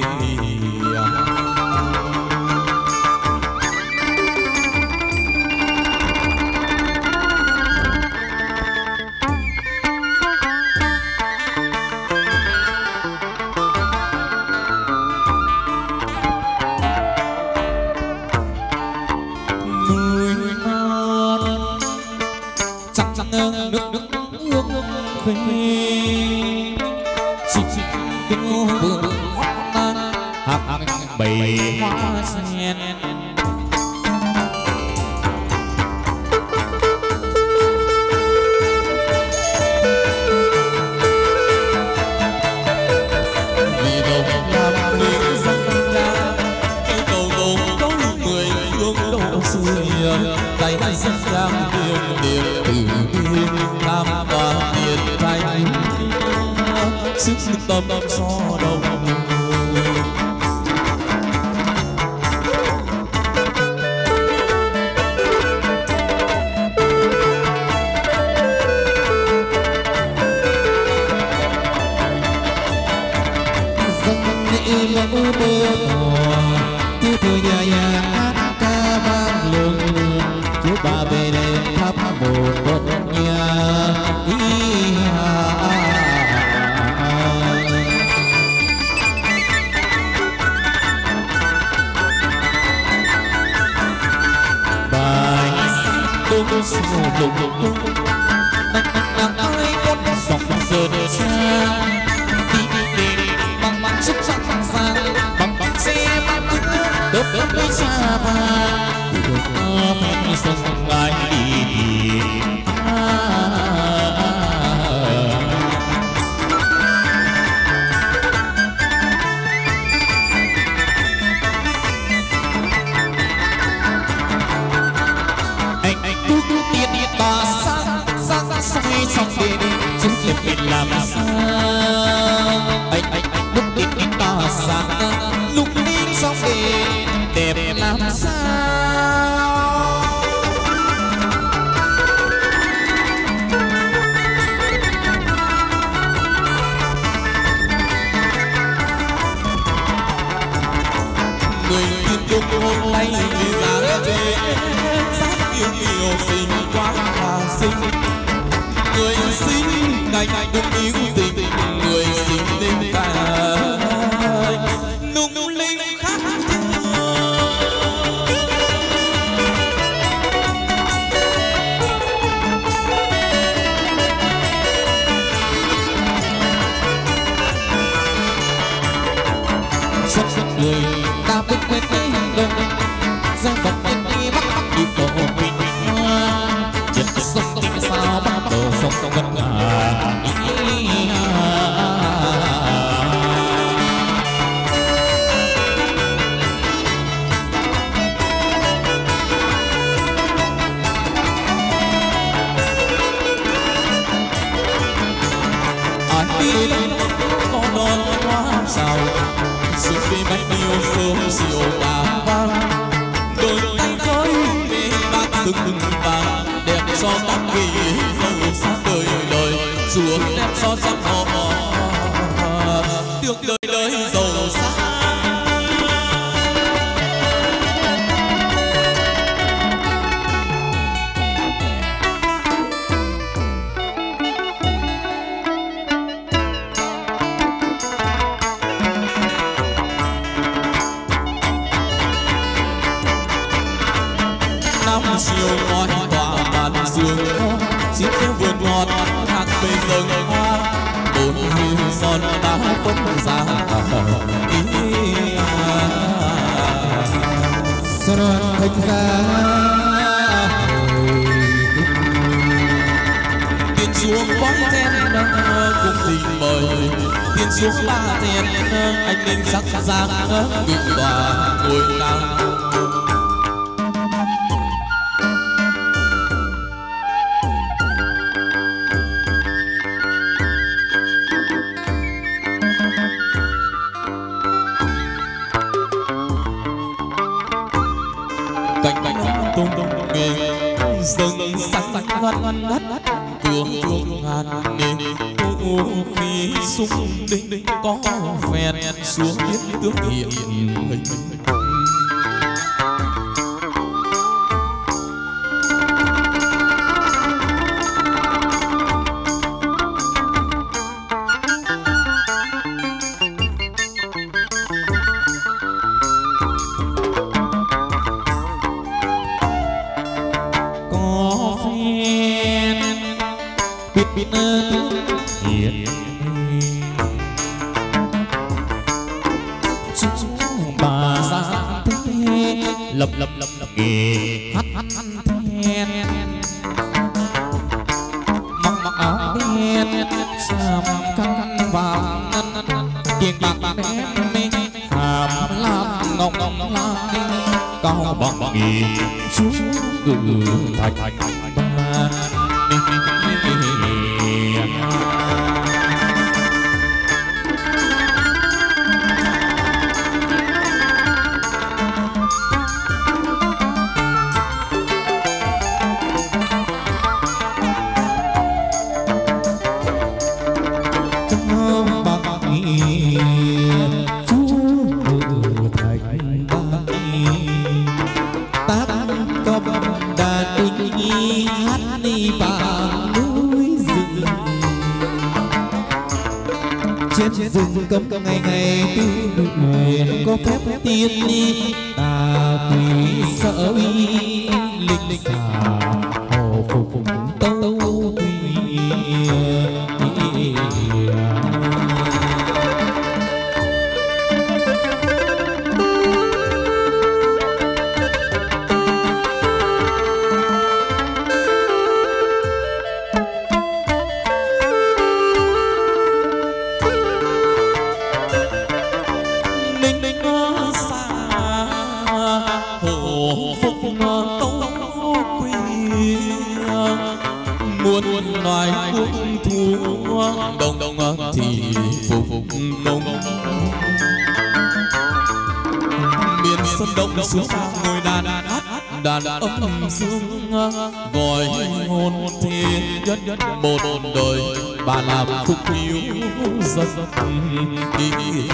Bầy hoa sen vì đồng làm nên dân ra yêu cầu gồm có 10 phương độ xưa tay dân ra tiền từ biên làm và tiền thành sức tâm so đồng. Tôi nhà hát ca vang lừng chú bà về đêm thắp một con nhà. lục nắng ơi con dòng sơn xa bằng sức sẵn sàng bằng xe bằng đớp lấy xa vàng phép sông ai đi xong đêm chúng đẹp biết làm sao anh lúc đi ta sáng lúc đi xong đêm đẹp làm sao người yêu chung hôm nay ra về sắc yêu yêu xinh quá mà xinh người xinh ngày đừng yêu tình người xinh đêm ta nung linh khác xuất người ta bước quên mấy đông ra bật lên đi bắt đi tổ bình hoa nhật sông tình sao bắt đầu sông sông gần ngà ai đi lên có non hoa sao suốt đêm bách yêu sớm siêu bà vang đôi tay khơi mê bát từng vàng đẹp cho các vị dâu sát đời đời chúa đẹp cho trăm họ được đời đời giàu sang chiều ngói tỏa màn sương chiếc theo vườn ngọt thác về rừng hoa bốn hiu son đá phấn ra sơn thanh ra tiền xuống bói ten cùng tình mời tiền xuống ba ten anh linh sắc giang ngự tòa ngồi cao tung nghề rừng xanh ngắt ngắt cuồng chuông ngàn nền ô khi sung đinh có phèn xuống biết tướng hiện mình lập nghề hát then mặc áo đen sam căng vàng tiền bạc đen hàm lam ngọc lam cao bằng nghề xuống thạch trên rừng cấm ngày ngày tu nguyện có phép tiên đi tà quỷ sợ uy linh xà hồ phục tâu thủy. Muôn loài quốc thú đồng thì phục nông. Miền sơn đông xuống bao ngồi đàn hát đàn âm dương gọi hồn thiên nhất một đời bà làm khúc hiếu dân đi.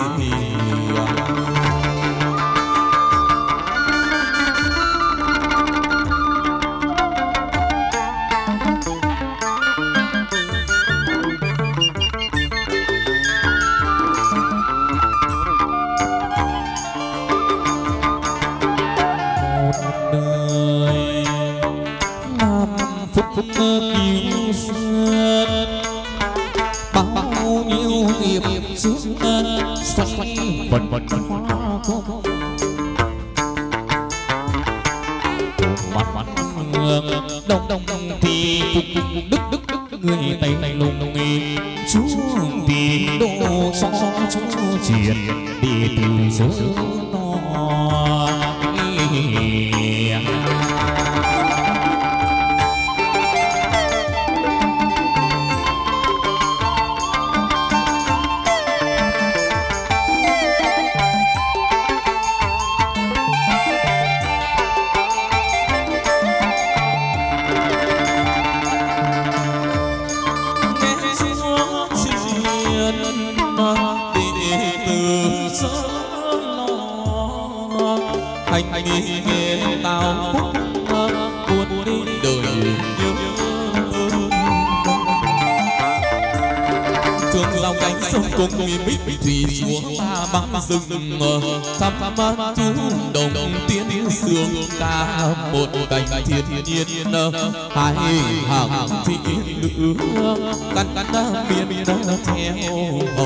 Kiêu sơn bao nhiêu nghiệp trước xoay vần hoa không mặt đông thì phục đức người tây lùng chúa thì đô cho truyền đi từ giữa nó. Anh nghe tao khúc buồn đi đời yêu thương dòng cánh sông cùng bích thủy chúa ta băng rừng thăm thú đồng tiến sương ca một cảnh thiên nhiên hai hàng thị nữ căn miền theo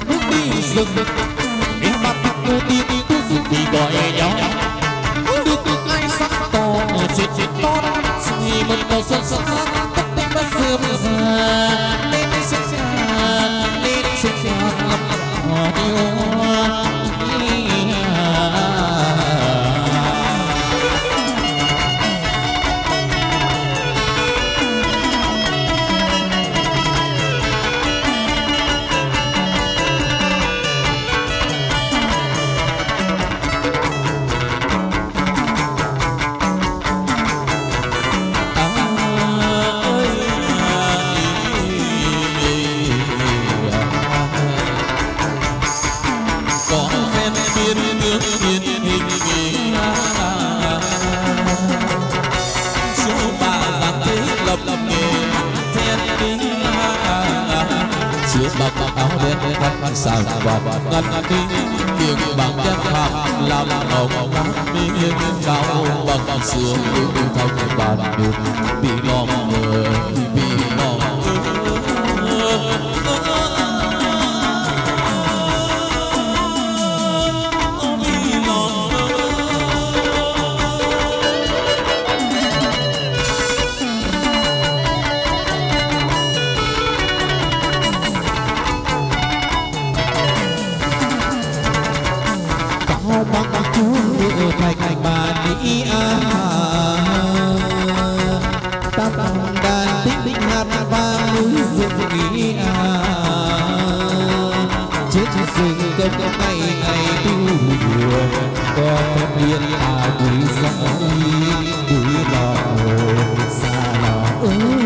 đi bắt đi gọi nhau đầu xuân sắc tất tay bắt sớm ra lên xuân ngập yêu áo đen khăn sàng và ngăn đi tiếng bằng đen khăn làm ngọc ngắm miên cao bằng sương lưu thanh bàn đường bị lòng người bị lòng bằng chú thành bà đi ta bằng đàn tích hạt và núi rừng nghĩ chết rừng công ngày ngày tu đường có phép liên quý quý lòng xa lòng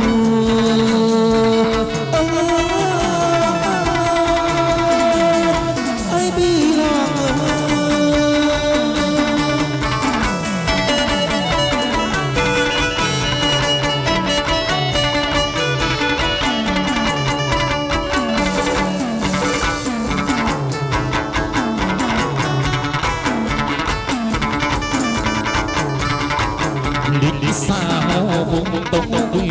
vùng tống quỳ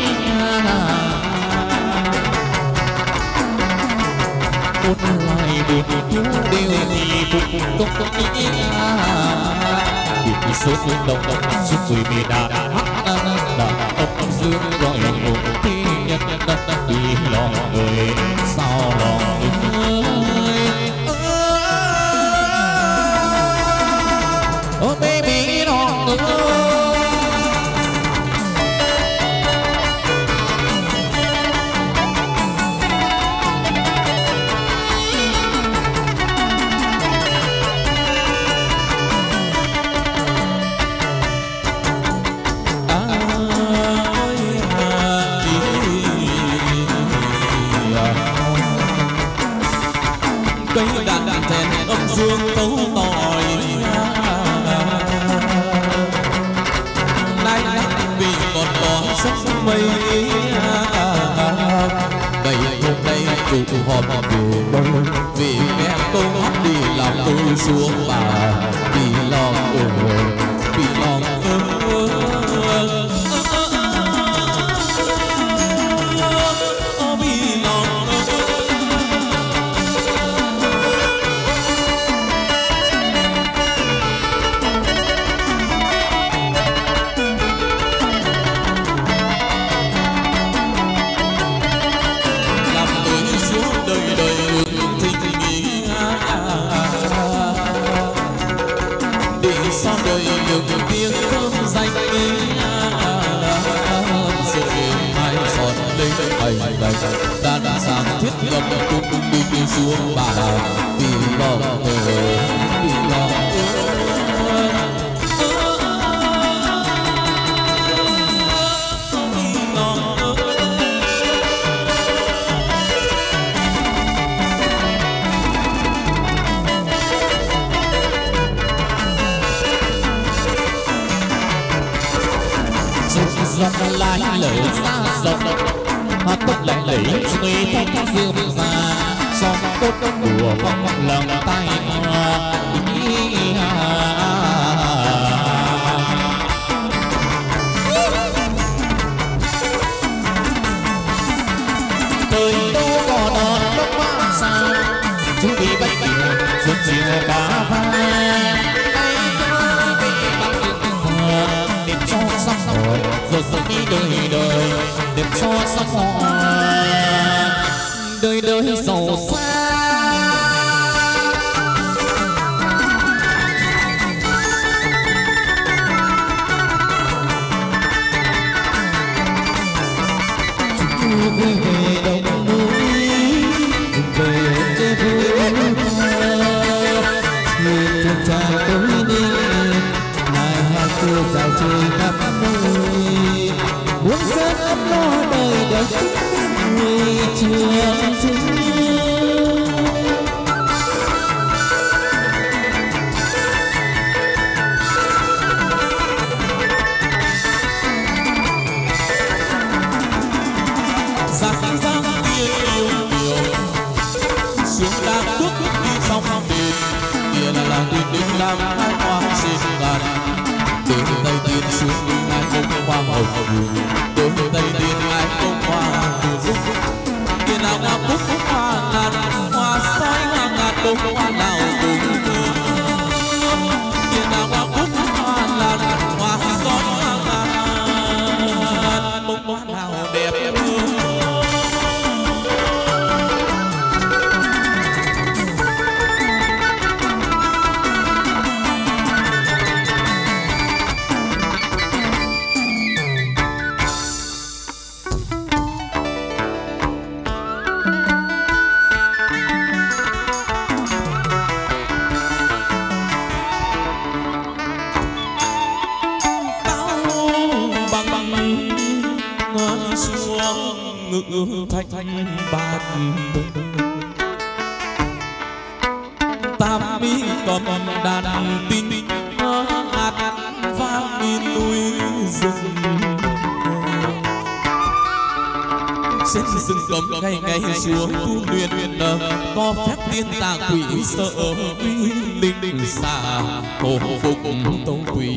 một loài buồn thiếu đều thì vùng tống ý vì số đông suốt quỳ mì đà ông dương gọi một thi nhân vì lòng người sao lòng người oh baby lòng người cây đàn thèn âm dương tấu tỏi nay vì còn có sắc mây đây hôm nay tụ họp về vì mẹ tôi đi làm tôi xuống bà vì lòng vì lòng sao đời những tiếng thơm danh sự mai son lên hành đã sang thiết ngập cung đi xuống bà vì lòng người vì lòng dòng lại lời xa dòng tốt lại lấy suy thanh dương ra song tốt của phong lòng tay thời đâu có đón lúc quá xa chú bị bách điều suốt chiều cả vai rồi sắp rồi rồi đi đời đời đêm cho sắp hoa đời đời giàu sang. Vui về đồng núi về cái vui người thường tràn tối ninh hai hoa cô dạo chơi khắp nơi muốn rất ấm lo đời đời người trường sinh. Làm hai hoa xinh ngàn từ tây tiên xuống hai bông hoa hồng từ tây tiên hai bông hoa hồng tiền nào hoa cúc hoa ngàn hoa sói hoa ngàn bông hoa nào cùng tiền nào hoa cúc hoa ngàn hoa sói hoa ngàn bông hoa nào đẹp hơn. Ngự thanh bàn tam mi cầm đàn tinh hạt vang in núi rừng trên rừng cấm ngày ngày xuống tu luyện có phép tiên tà quỷ sợ uy linh xà hộ phục tông quỷ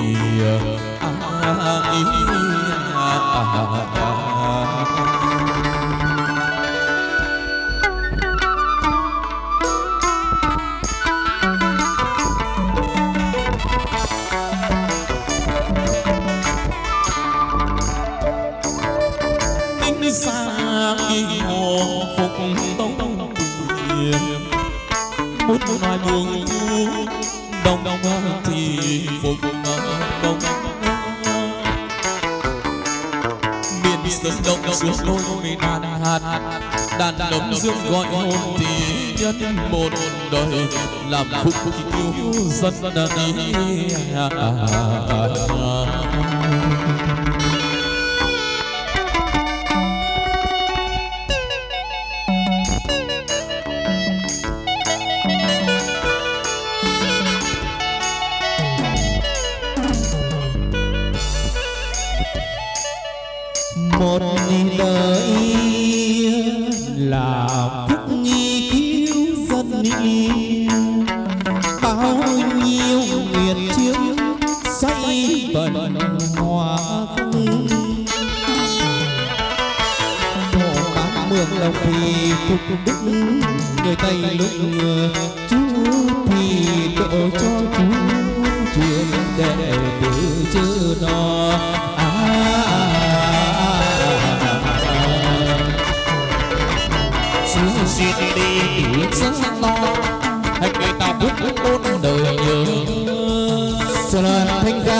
muốn nói buồn đông đông thì phục đông miền sơn đông xuống đôi đàn hạt đàn đồng dương gọi hồn thì nhân một đời làm khúc yêu dân đi. một lời là phúc nhi cứu dân yêu bao nhiêu nguyện trước say vận hòa không thổ bán mường lòng thì phục đức người tây lúc chú thì độ cho chú chuyện để từ chữ nó xin đi rất to hay người ta bước bốn đời nhớ sơn thanh giá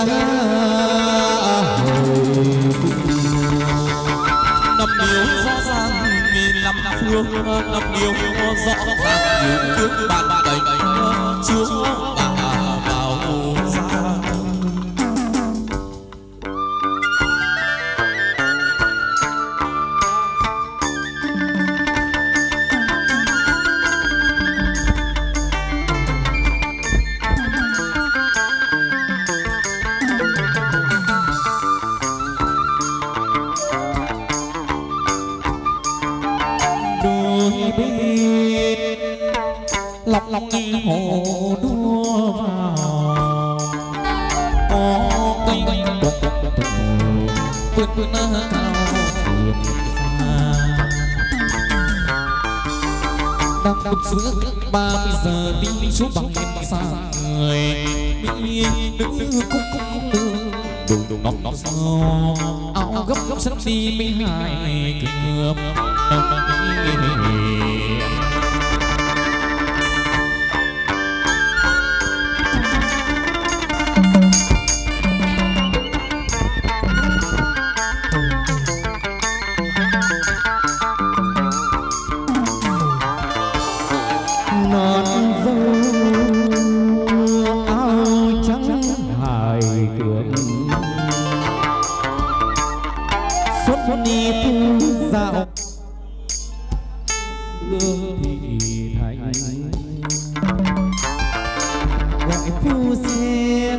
năm điều rõ ràng nghìn năm phương năm điều rõ ràng nhiều trước bạn đầy chúa bà vào ra. lọc lọc hồ đua vào có cây vượt cao phiền xa đang đục giữa ba bây giờ đi số bằng hết xa người mỹ nữ cũng đường đùng nó áo gấp gấp sắp đi mấy hai cướp đi thu dạo hương thị thành gọi phu xe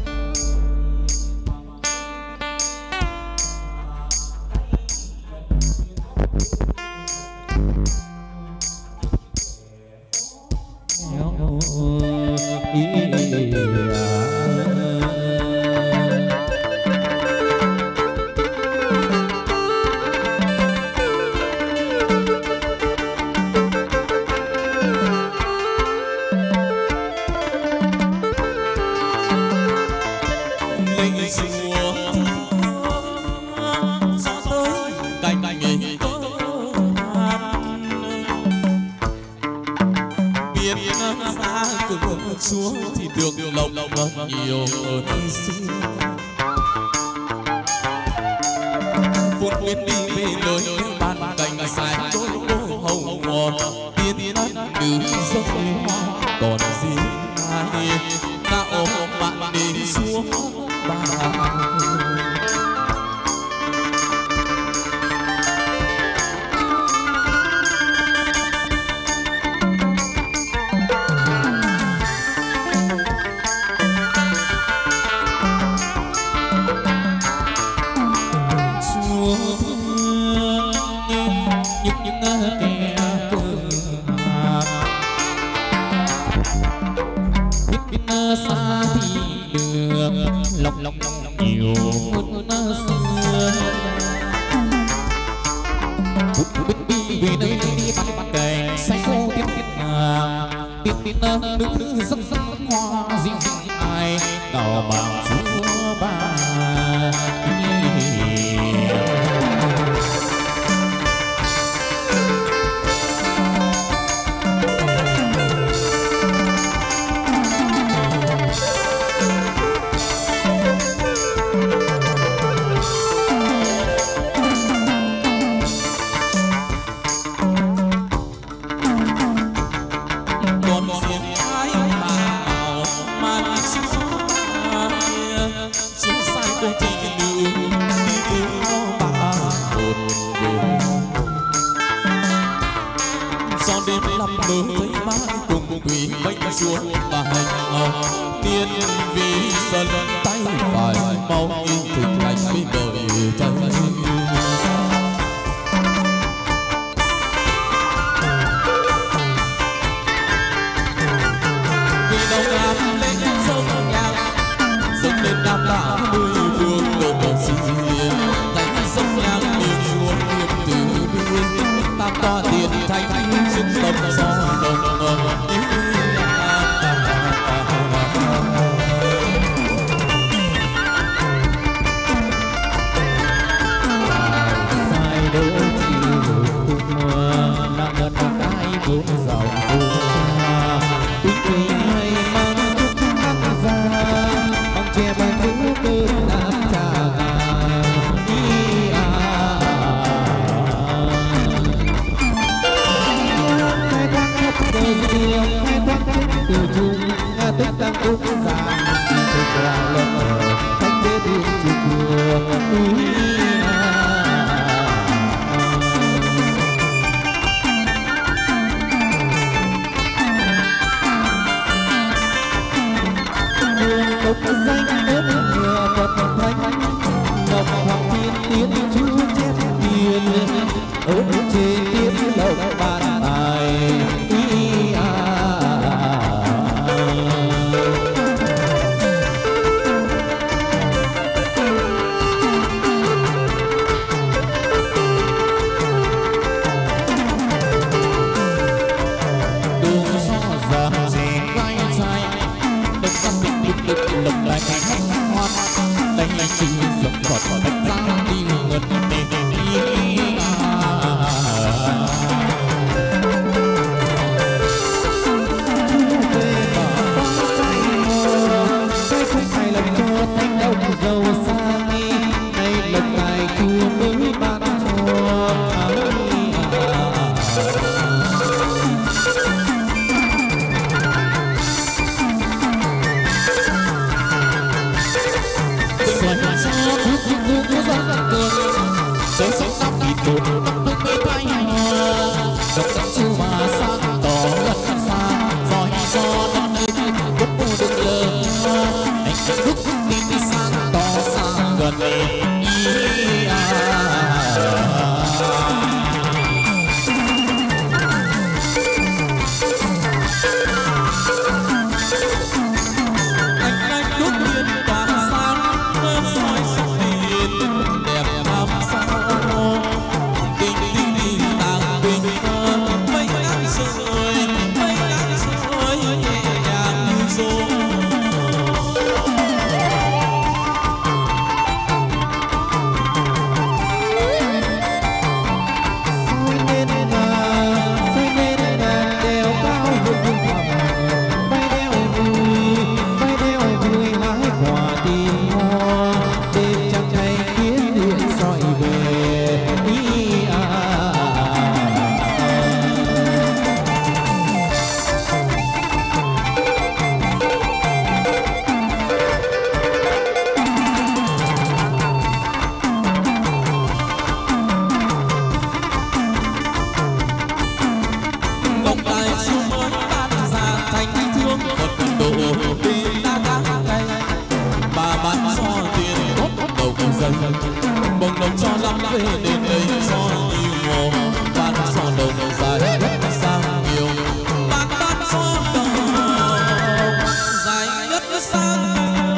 xuống thì được lộc nhiều hơn xưa phút biến đi về lời ban cành sai đôi cô hồng ngọt tiên ân nữ giấc hoa còn gì ai ta ôm bạn đi xuống ba xa thì được lộc nhiều xưa vì nơi đi bắt cành say khô tiếp tiếp nữ dân hoa dịu ai đào bằng chúa ba xuống và hành tiên vì sân tay phải mau in thực hành với đời chân vì đầu nam lên sông nhang dâng lên nam đảo mười phương độ sinh đánh sông nhang miền xuống miền từ biên tam toa tiền thanh xứng tâm gió đồng sớm sớm năm ít tuổi năm nước mê thay hoa độc đắc chiêu mà sang tỏ gần xa giỏi gió năm nơi bất vô được lờ anh lúc đi sang tỏ xa gần bồng đồng cho lắm về đến đây cho nhiều hồ ban cho đồng dài rất sang nhiều ban cho đồng dài rất sang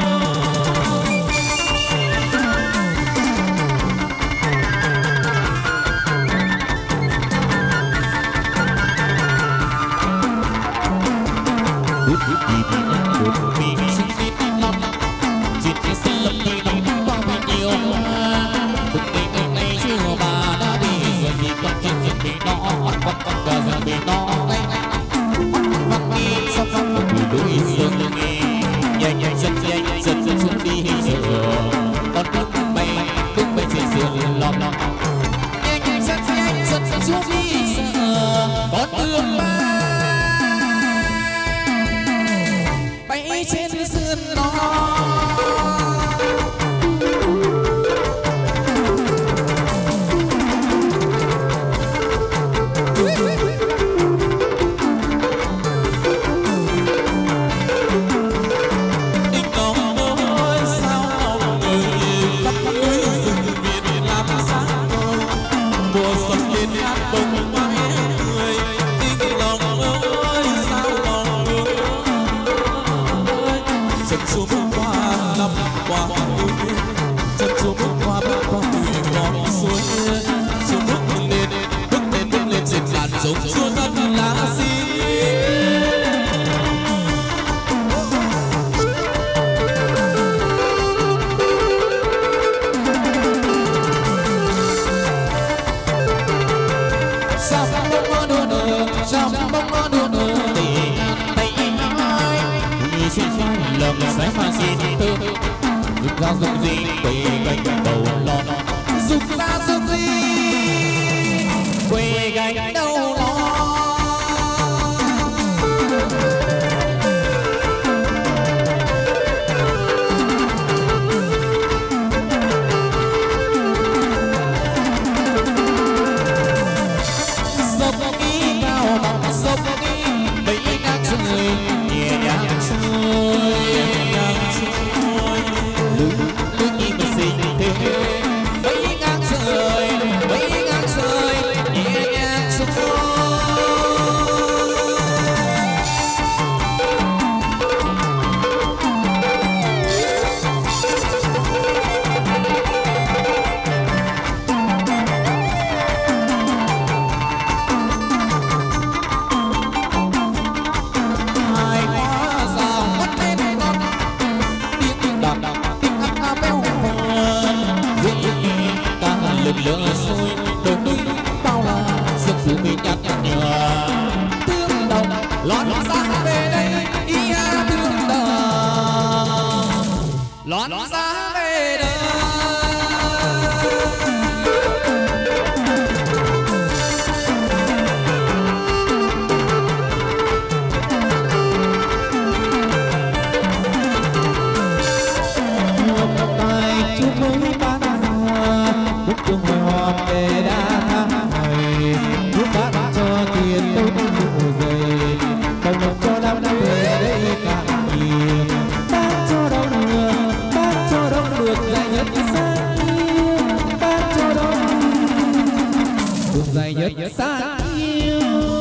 dùng gì quê gánh đầu lo dùng ra dùng gì quê gánh đầu lo dốc đi cao bằng dốc đi mấy ngang trời nhẹ nhàng trôi mấy ngang trời nhẹ nhàng trôi hai hoa rào mắt lên con tiếng đàn tiếng hát béo lực lượng sôi đôi núi bao la sương phủ mình nhạt nhòa tương đồng lót ra về đây ia tương đồng lót ra về đây tay chúc mới bán hoa chúc hồi hoa dài nhất xa yêu.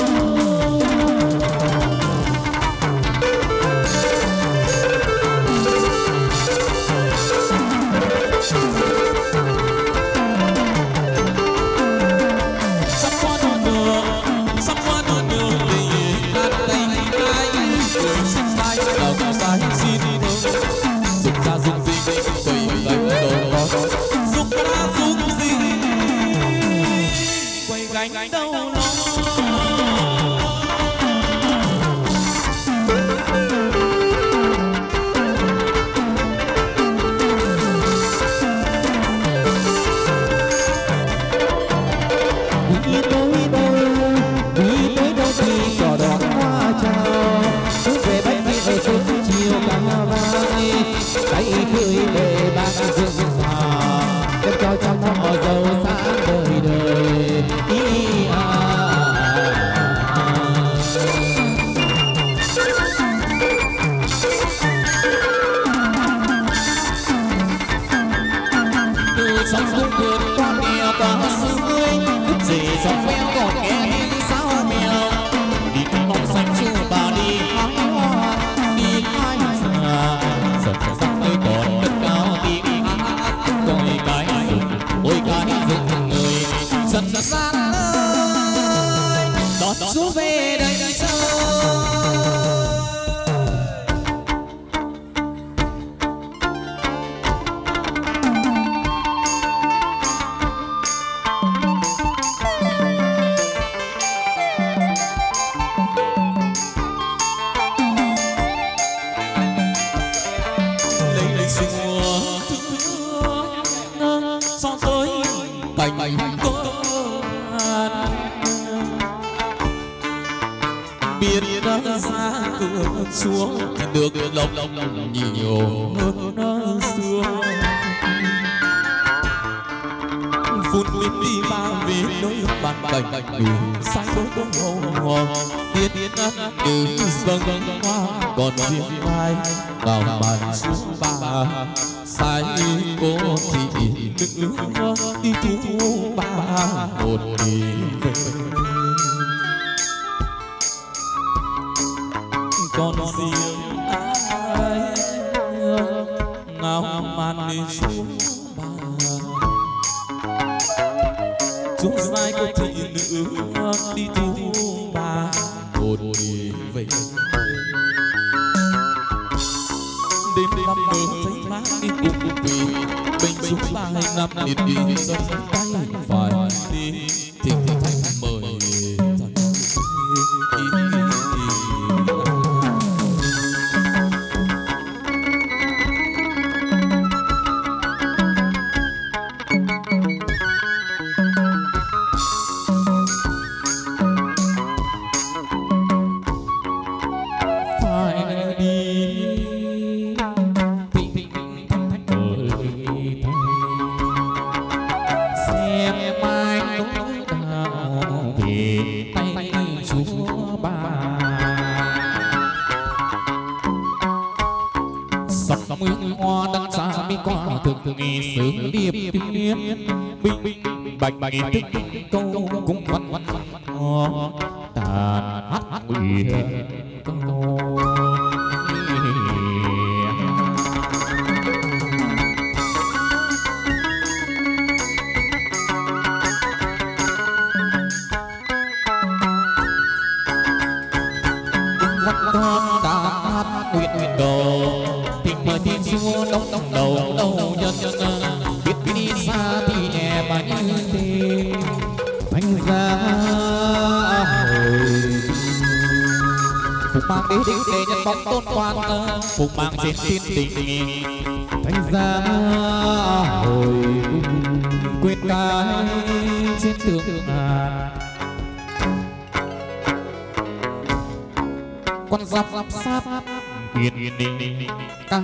Gánh đâu lo đi tới đâu thì cỏ đỏ hoa chào xuống về bãi biển ở sớm chiều cả vai tay khơi về bạc rừng hòa đem cho trăm họ giàu sáng đời đời ý từ trong cung vườn qua nghèo qua suối gì trong véo còn nghe tiếng sáo mèo đi mong xanh chưa bà đi hái hoa đi hái trà giật giật ơi còn đất cao tiếng coi cái rừng ôi cái rừng người dần dần gian ơi đón chú về đây chơi. Biết đã ra cửa xuống thì được lộc nhiều hơn nó xưa phút biết đi bao về nơi bàn cảnh đường sai đôi có ngô tiết từ dâng hoa còn riêng ai vào bàn xuống bà sai cô thì nữ đi thu ba một đi về còn riêng ai nào màn đi xuống bàn chúng sai cô thị nữ đi thu ba một đi về đêm năm mơ thấy má đi cùng vì bình xuống ba năm liệt đi sân tay phải đi thì thanh mời bạch thức câu cũng văn tàn hát nguyện câu mắt con đã hát nguyện cầu tình mời thiên chúa đóng đầu nhân biết đi xa thì nhẹ mà như thế thành ra hồi phục mang đến để nhận bóng tôn quan phục mang trên thiên tình thành ra hồi quên cái trên tường con giáp sát hiền cái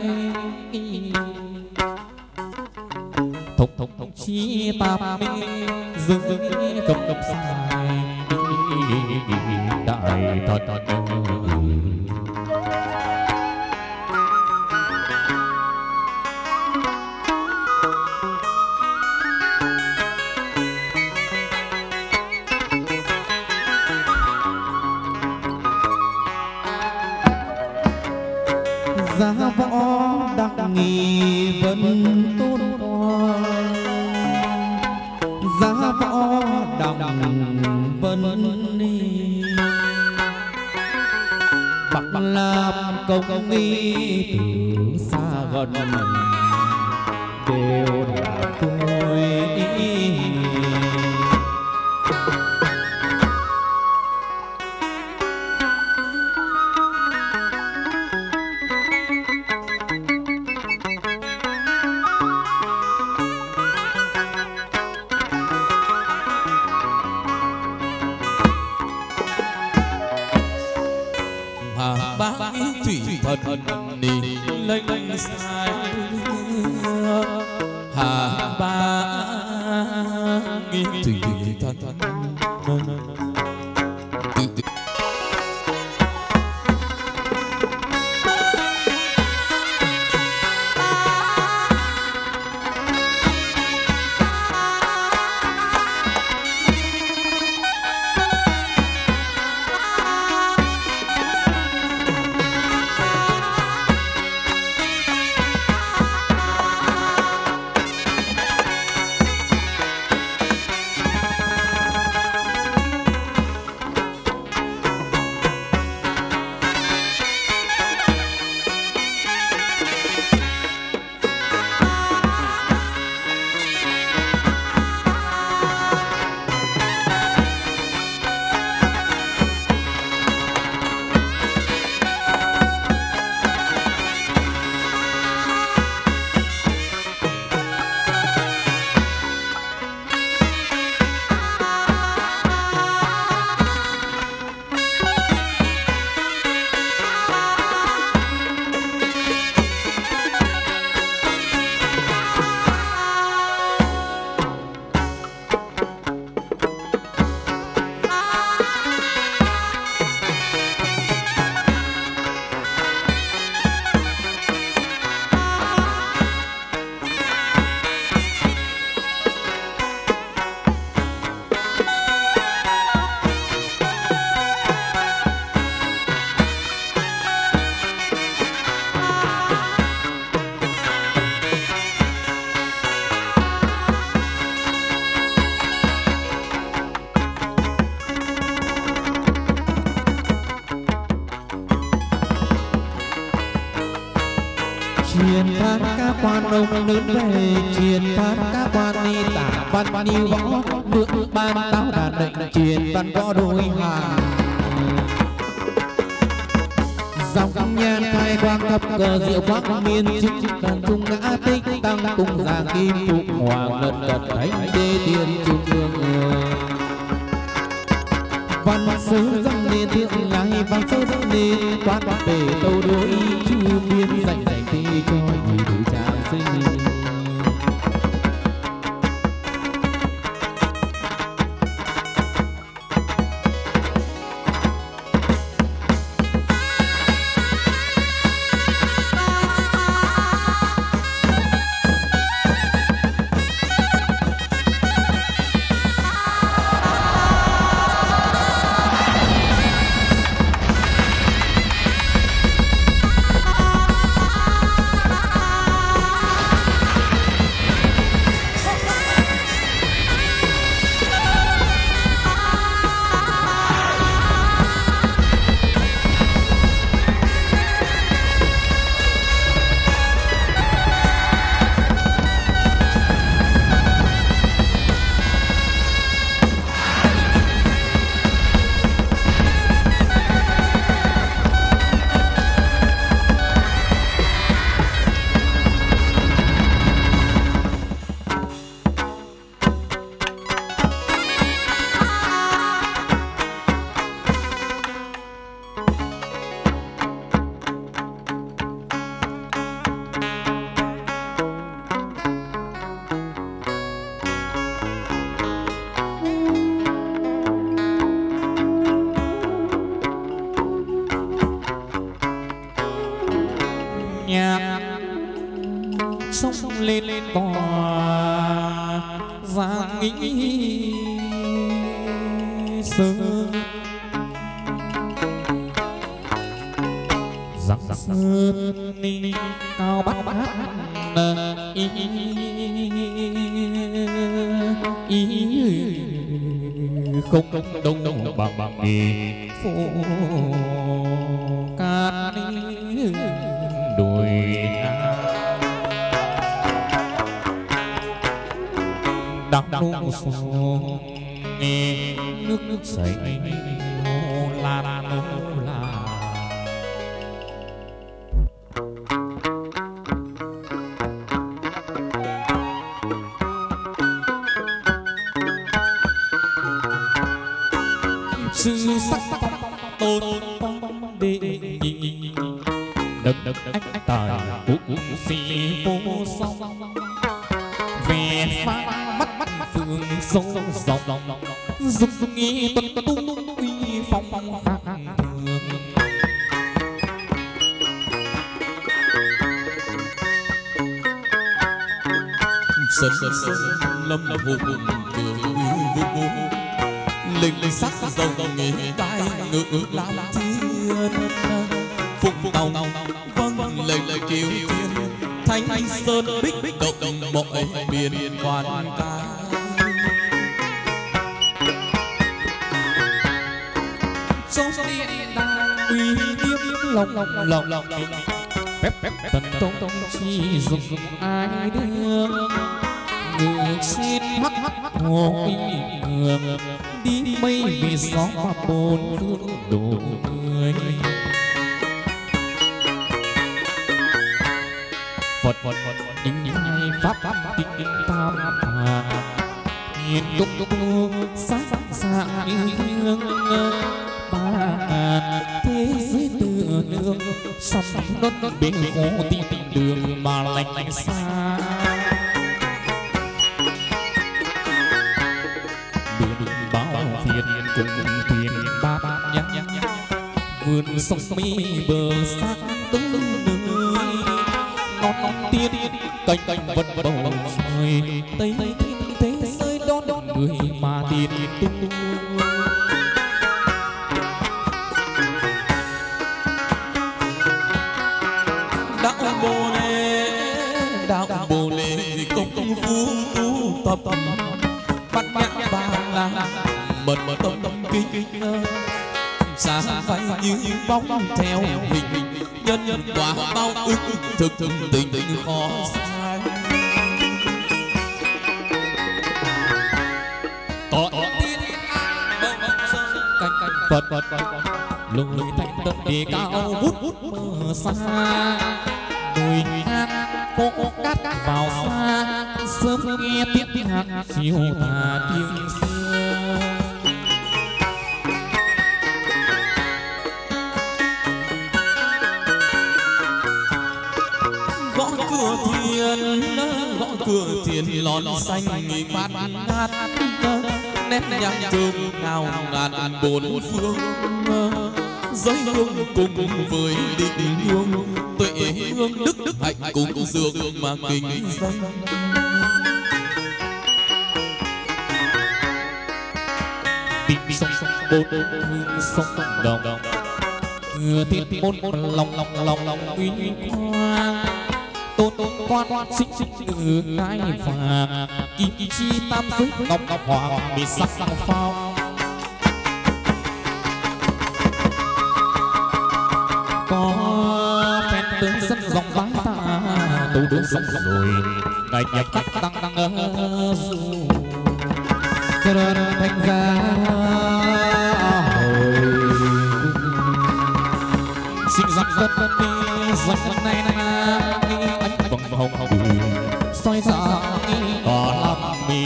thống chi ta mê dưng cầm sai đại thật giá võ đặng nghi vẫn tôn giá võ đặng vân ni bạc làm công nghi từ xa gần đều là tôi thần đi lênh sai hà ba nghi thủy thần truyền than ca quan ông lớn về truyền than ca quan đi tả văn đi võ bước ban táo đàn định truyền văn võ đôi hàng dòng nhan khai quang thập cờ diệu quang miên chính đàn trung ngã tích tăng cung giang kim phục hoàng lật đật thánh đê tiền trung ương văn sứ dâng lên thượng lai văn sứ dâng lên quán về tâu đối chu biên dành dành thi cho nhị đủ trà sinh nhạc sông lên tòa giang nghĩ giang sơn đi cao bắt hát không đông bằng phố cát đồi đắp đông sông nghe nước chảy la la la. Sự sắc tôn đệ nhị đực anh tài cũng phi vô song về pha mắt phương sâu dòng dục nghi tuân tung uy phong khác thường sơn lâm hùng cường vô linh sắc rồng nghề cai ngự làm thiên phục tàu vâng lệnh kiều thiên thánh sơn bích động mọi miền quan ca trong điện đài uy nghiêm lòng phép tần tông chi dùng ai đưa ngự trên hắc hồ ngường đi mây vì gió bốn phương đổ người Phật những ngày pháp tịnh tam hà hiền đúc sáng sáng hương ba ngàn thế giới tự nương sắm nốt bên khổ tìm đường mà lạnh xa cùng thuyền ba nhắc vườn sông mi bờ sát tới nơi non tiên cành vật bầu trời tây thế giới đón người mà tiền tung đạo bồ đề công phu tu tập bắt nhạc ba la mật tâm kinh xa phai như bóng theo hình nhân quả bao ức thực tình khó sai có tiên canh Phật lùi thanh tận địa cao vút mờ xa đồi ngang phố cát vào xa sớm nghe tiếng hát chiều tà tiếng xưa gõ cửa thiền lon xanh bát ngát nét nhạc thơm ngào ngàn bốn phương giới hương cùng với định hương tuệ hương đức hạnh cùng dường mà kính dâng tìm sông bốn hương sông đồng thừa thiên môn lòng uy quang tôn quan xích từ ngai vàng kim chi tam giới ngọc hoàng bị sắc phao có phen tướng sân dòng bái ta tu đứng sống rồi ngày nhập các tăng du thành ra xin dặn đất đi dặn này đi anh vòng hồng soi ra có làm mi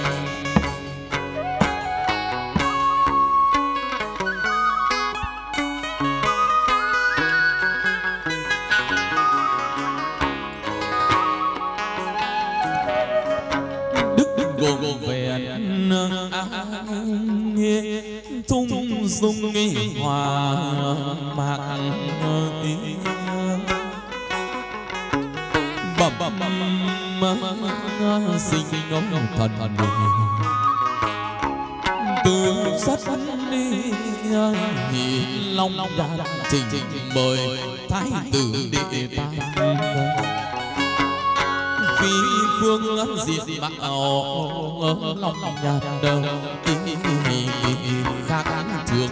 gồm về thung dung hòa mạc bẩm sinh ông thần từ rất đi long đàn trình mời thái tử đệ tam phi phương diệt mạo lòng nhạt đầu khác thường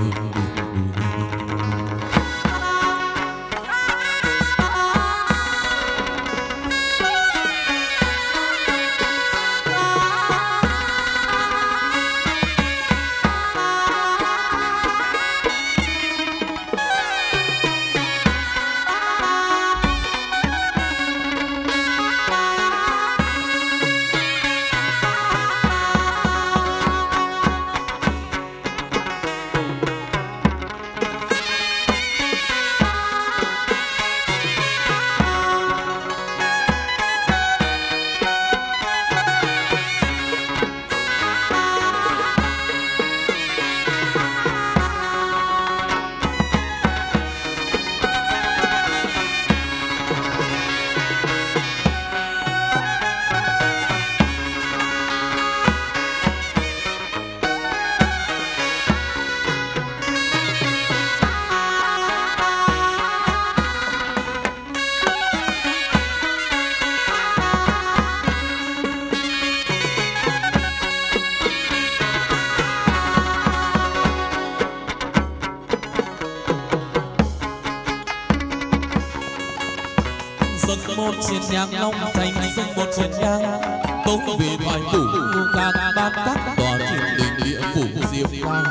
một chiến nhang long thành sông một chiến nhang tống về bài phủ các ban các tòa triều đình địa phủ diệp quang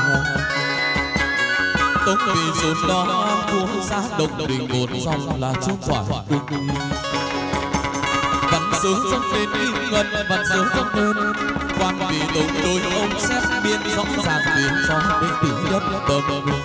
tống về sốn đó vua xã đông đình một dòng là trung thoại cung văn sớ dâng lên kim ngân văn sớ dâng lên quan vì tổng đôi ông xét biên rõ ràng biển do đệ tử đất tầm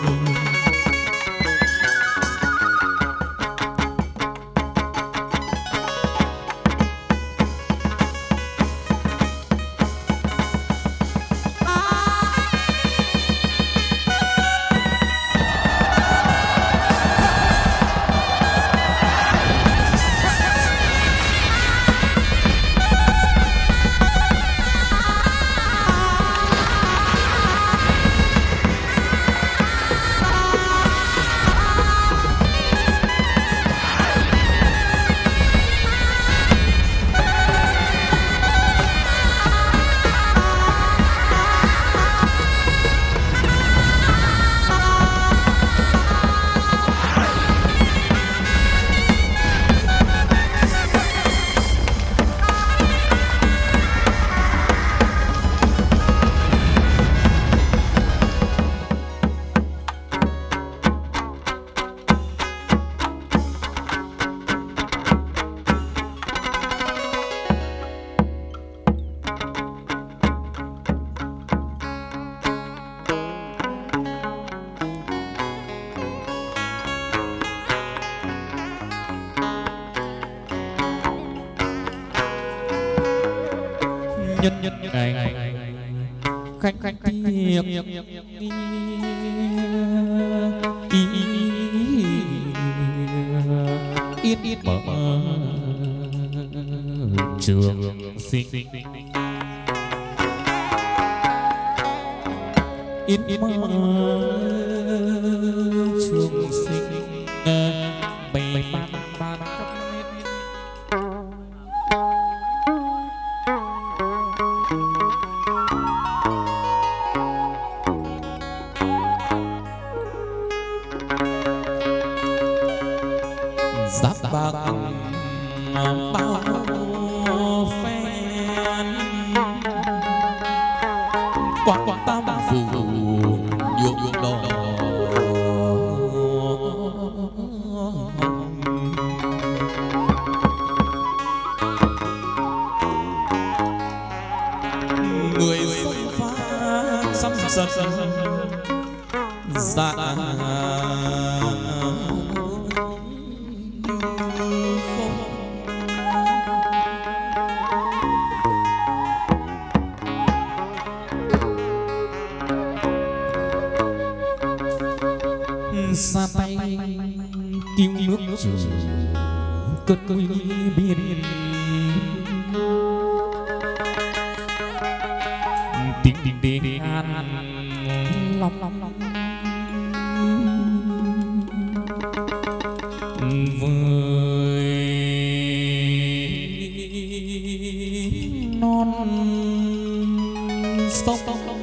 nhân ngày khách khách tiệp ít ít mở trường sinh ít ít mở trường sinh bày ban giáp bạc bao phen quảng tam phủ nhuộm đỏ người xuân pha sắm sật dạ xa tay cứu nước trừ cất quy biên tiếng đình đê an lòng sông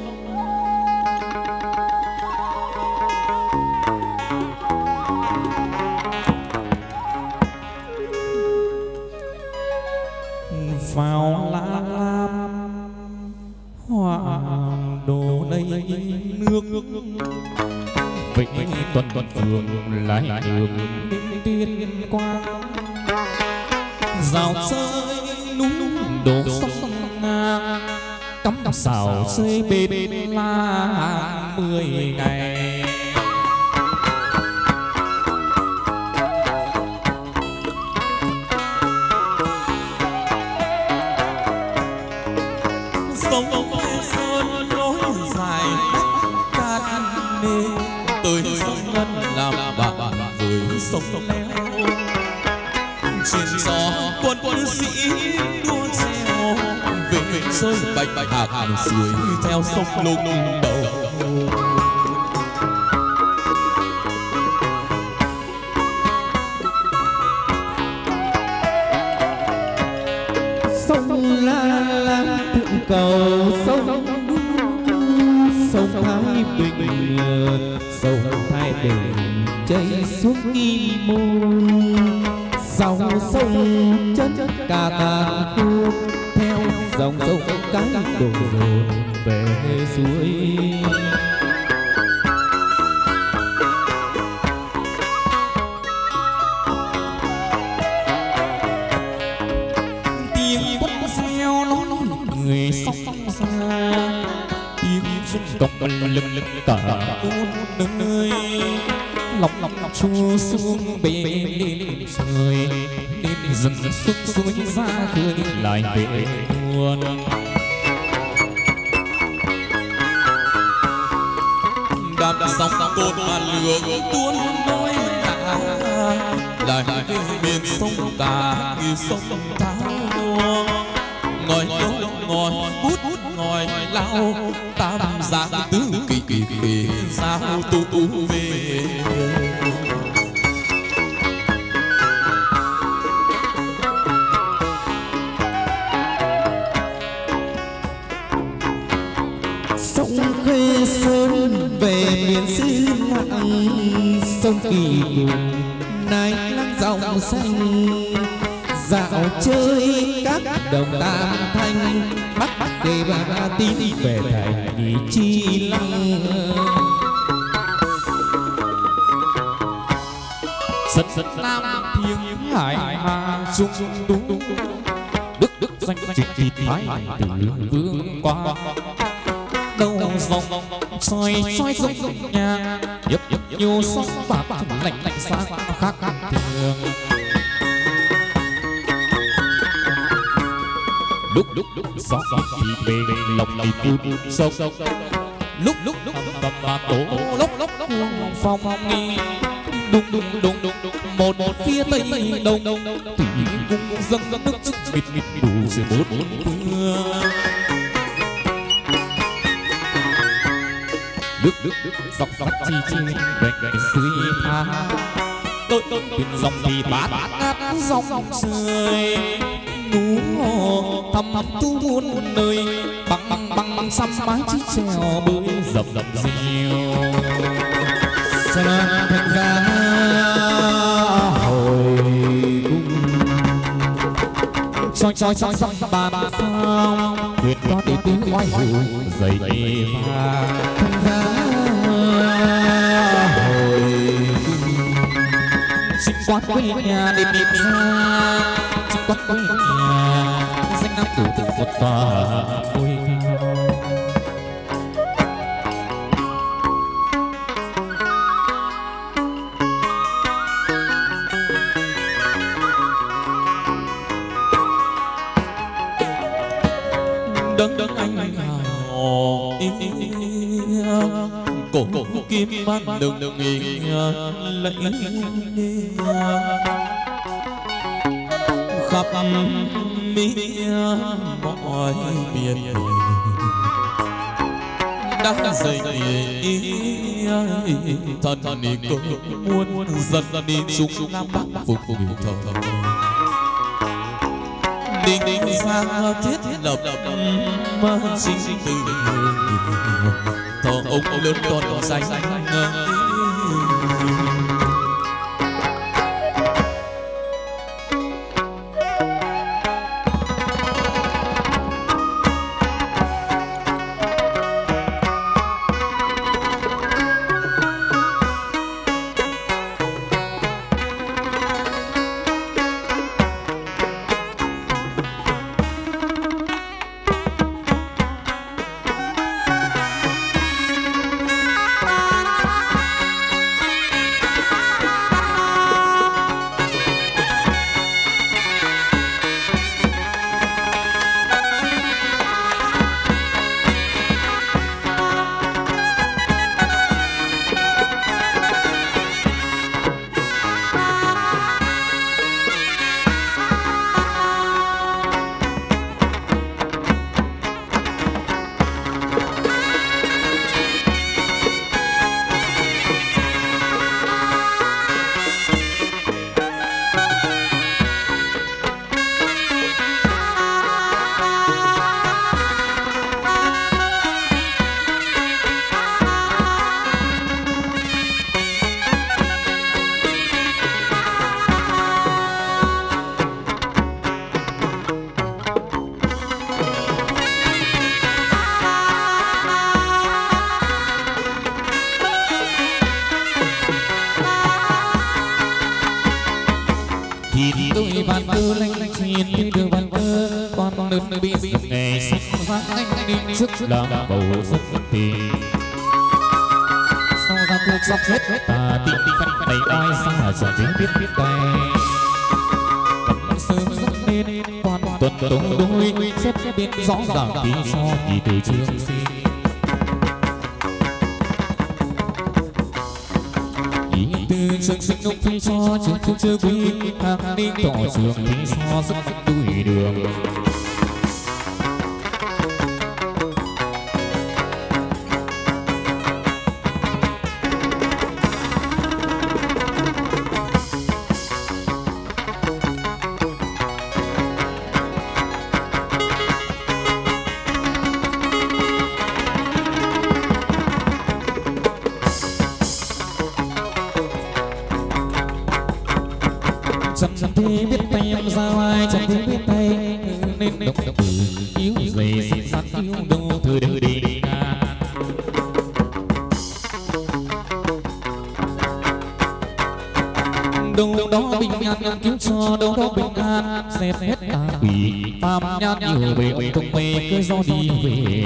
vào lá lam hoàng đồ đây nước vĩnh tuần phường lại đường tiên quang rào chơi núi đổ sông cắm xào xây bên la 10 ngày sông sơn nối dài cát nê tới sông Ngân làm bạn với sông Leo trên gió quân sĩ đua treo về rơi bạch hạc dưới theo sông lung đầu sông La Lam thượng cầu sông Thái Bình sông Thái Bình chảy xuống Kim Môn dòng sông chân cả tàn khúc theo dòng sông cái đổ dồn về suối tiếng quất reo nói người sông xa tiếng xuân tộc lực cả muôn nơi lòng chua xuống bên lên trời đến dần xuất suối ra khơi lại về buồn đạp sóng cột mà lường tuôn đôi cả lại về miền sông cả như sông Thao ngồi lâu ngồi bút ngồi lao tam giác tứ kỳ sao tu về sông Khê Sơn về miền xứ lặng sông Kỳ cùng nay lắng dòng xanh dạo chơi các đồng Tam Thanh bắc để bà tín về thành đi Chi Lăng rất nam thiêng hải hà dung đúng đức danh trịch thái tử vương qua đâu dòng soi giống nhà nhấp nhiều sóng bạc lạnh sáng khác thường lúc gió thì về lòng thì phun sông lúc bà tổ lúc cuồng phong nghi đùng một phía tây đông thủy cung dâng nước mịt đủ rồi bốn phương nước dọc chi về suối tha tôi bên dòng thì bát ngát dòng trời núi hồ thăm tu muôn nơi bằng xăm mái chiếc chèo bơi dập diều sơn thành ra hồi cung soi bàn phong thuyền có để tiếng oai hùng dậy và thành ra hồi sinh quán quê nhà để tìm ra sinh quán quê nhà danh nam tử một tòa ngôi đấng anh hào cổ kim ban đừng nghỉ lấy khắp mi mọi miền đã dậy thần đi cơ muôn dần đi chung nam bắc phục thờ định sang thiết lập sinh tử thọ ông lớn còn danh làm bầu rất tình sau ra cuộc sắp hết ta tìm phanh đầy ai xa giờ chỉ biết tay sớm rất nên toàn tuần tống đôi xếp biết rõ ràng vì sao thì từ trường sinh ý từ trường sinh lúc phi cho trường chưa quý hàng đi tỏ trường phi so rất đuổi đường chẳng thể biết tay em ra ai chẳng thể biết tay nên động từ yếu dày xinh xắn yêu đâu từ đời đi đâu đó bình an cứu cho đâu đó bình an xếp hết ta quỷ phàm nhan nhiều về ông tung mê cứ do đi về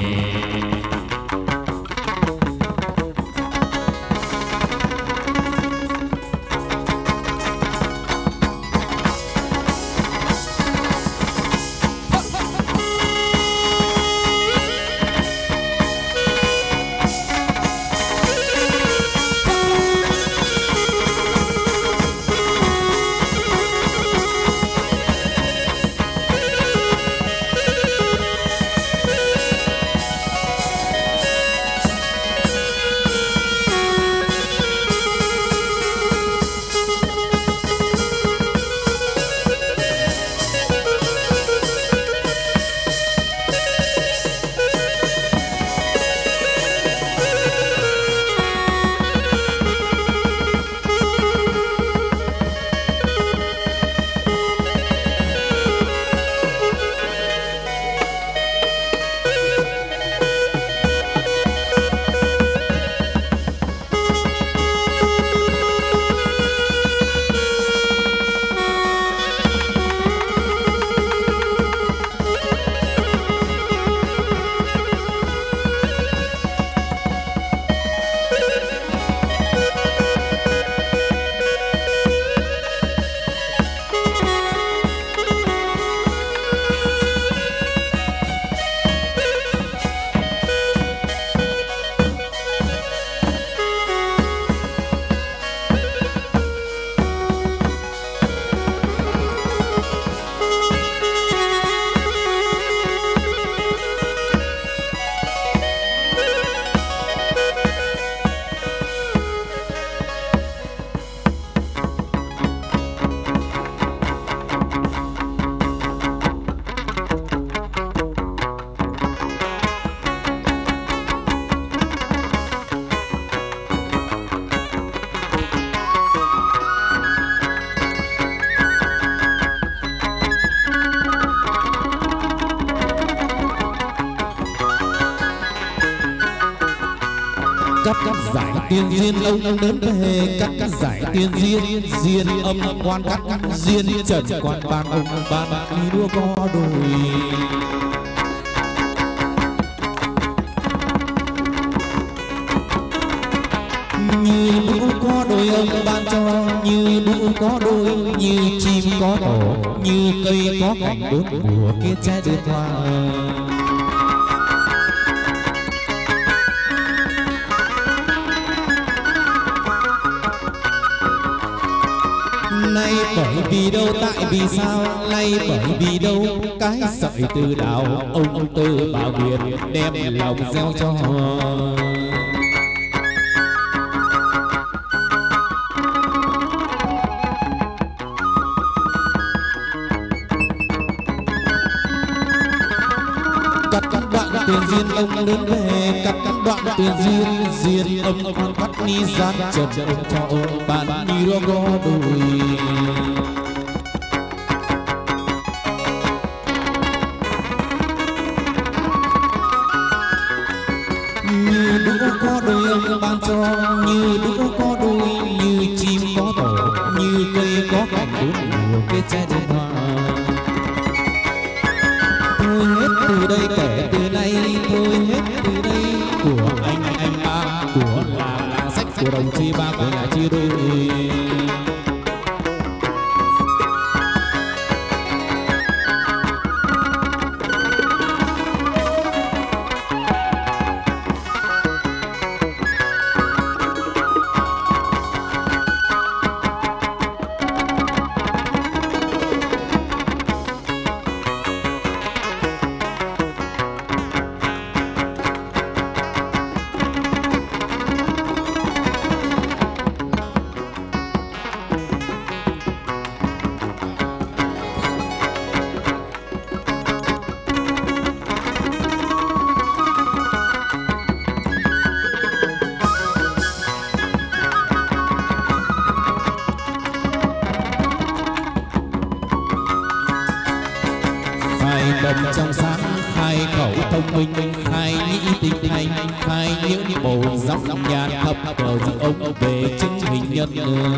cắt giải tiên duyên ông đến về cắt giải tiên duyên duyên âm quan cắt duyên trần quan ban ông ban khi đua có đôi như đũa có đôi ông ban cho như đũa có đôi như chim có tổ như cây có cành đốt mùa kia trái đơm hoa nay bởi vì đâu tại vì sao nay bởi vì đâu cái sợi từ đào ông từ bảo việt đem lòng gieo cho tiền duyên ông đến về cắt đoạn tiền duyên duyên ông con cắt ni gian trần ông cho ông bàn ni lo go đùi như đũa có đôi ông ban cho như đũa có đôi như chim có tổ như cây có cành đốt mùa cây trái đơm hoa thôi hết từ đây kể từ nay thôi hết từ đây của anh ba của làng sách của đồng chi ba của nhà chi đôi trong sáng khai khẩu thông minh khai nhĩ tinh thanh khai những bầu dọc nhàn thập cờ dự ông về chứng hình nhân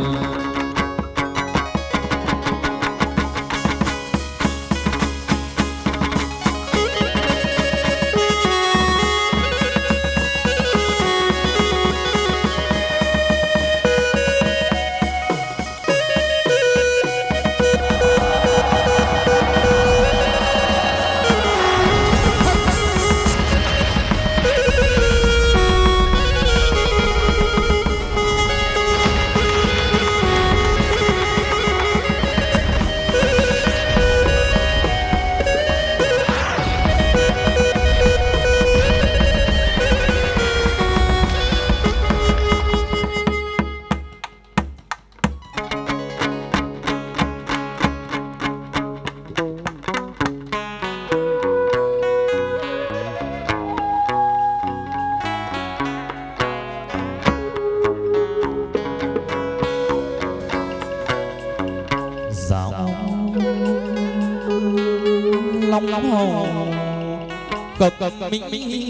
cập mỹ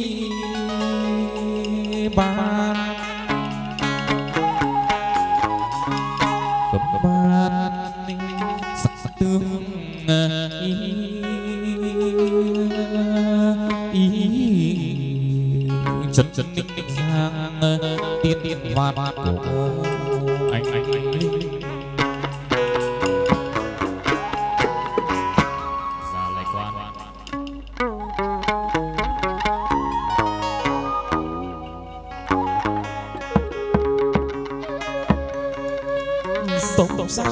ban cập ban sắc tương chân chân ninh sang tiên tiên hoa của anh sông xanh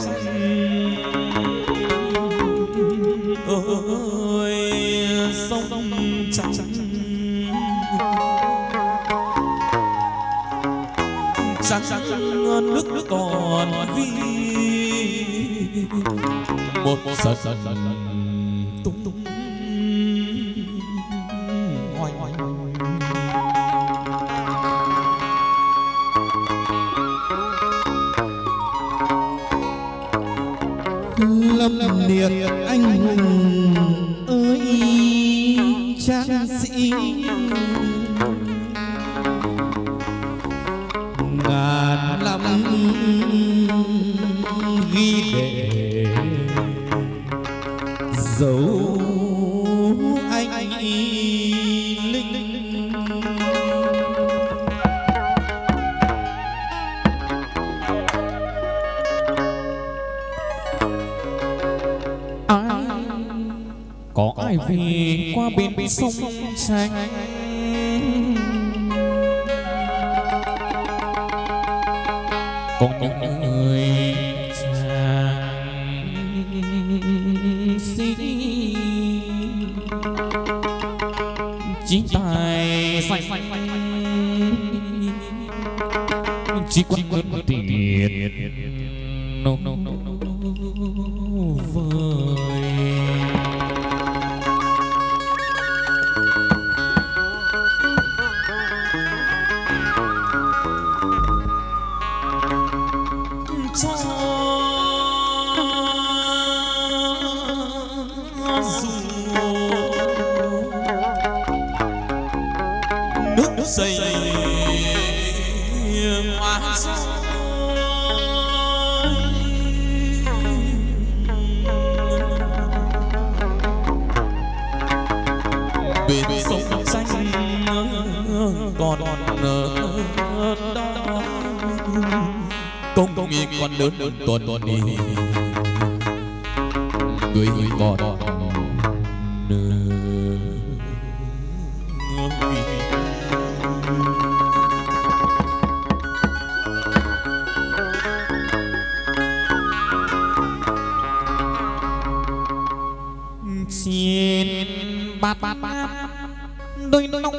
ơi sông trắng nước còn vi một sợi tung tung hoài hoài lâm liệt anh hùng ơi tráng sĩ ghi để dấu anh linh. Có ai về qua bên sông xanh, có những người chàng sĩ chỉ tài xanh chỉ quân tiền vời. Nước xây hoa rơi bên sông xanh còn đó công nghi con lớn tuần đi người còn xin bát đôi nông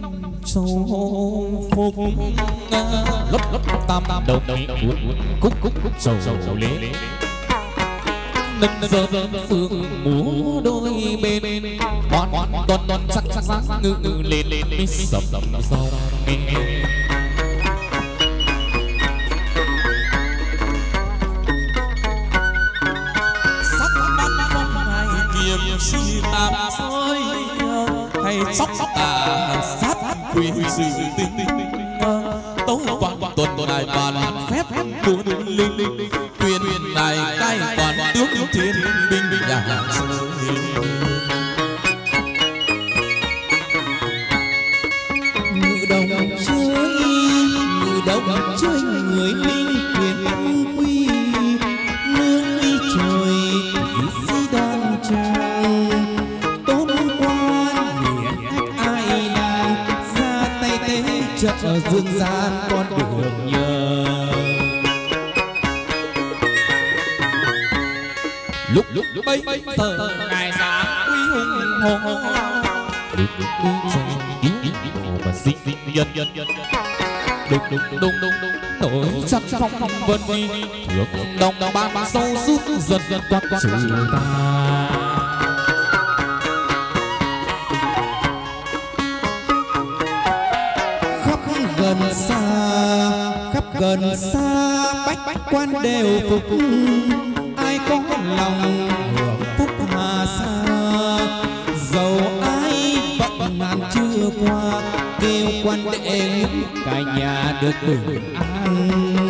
sầu phục lấp tam đầu cúc sầu lễ nâng giờ phương múa đôi bên hoan toàn sắc ngự lên sập sau si tam soi hay sóc sát quyền sự tình tấu quang tuần đài bàn phép của linh quyền đài cai toàn tướng thiên binh nhà ngự đồng chơi người linh quyền âm quy nương đi trời sĩ đoan trang tốt quan hiển ai nàng ra tay tế trợ dương gian con được nhờ. Lúc bây giờ ngài sáng uy hùng hồn được mà sinh nhân đúng nổi sắc phong vân vi thượng đồng ban sâu suốt dần toát sự ta khắp gần xa bách quan đều phục ai có lòng hưởng phúc hà sa dầu ai bận ngàn chưa qua kêu quan đệ cả nhà được bình an.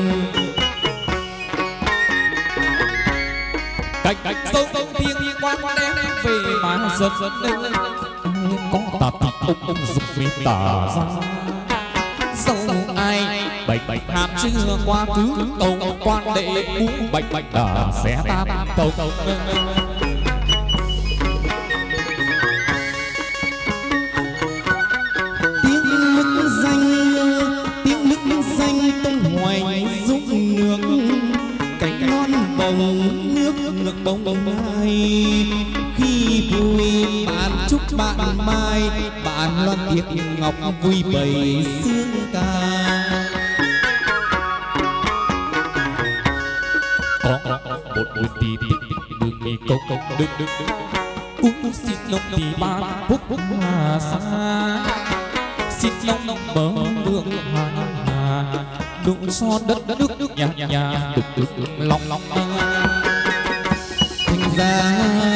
Cách sâu thiên quan đem về mà dần lên có tà ông dục vì tà ra dẫu ai bạch ham chưa qua cứ cầu quan đệ muốn bạch đà sẽ ta cầu tiếng nước danh tông hoành dũng nước cánh non bồng nước ngược bồng mai khi vui bạn chúc bạn mai bạn loan tiệc ngọc vui bày sướng ca có một buổi tí đường đi câu đức cũng xin lòng thì ba phúc hà xa xin lòng bờ đường hà đủ so đất nước nhà được lòng thành ra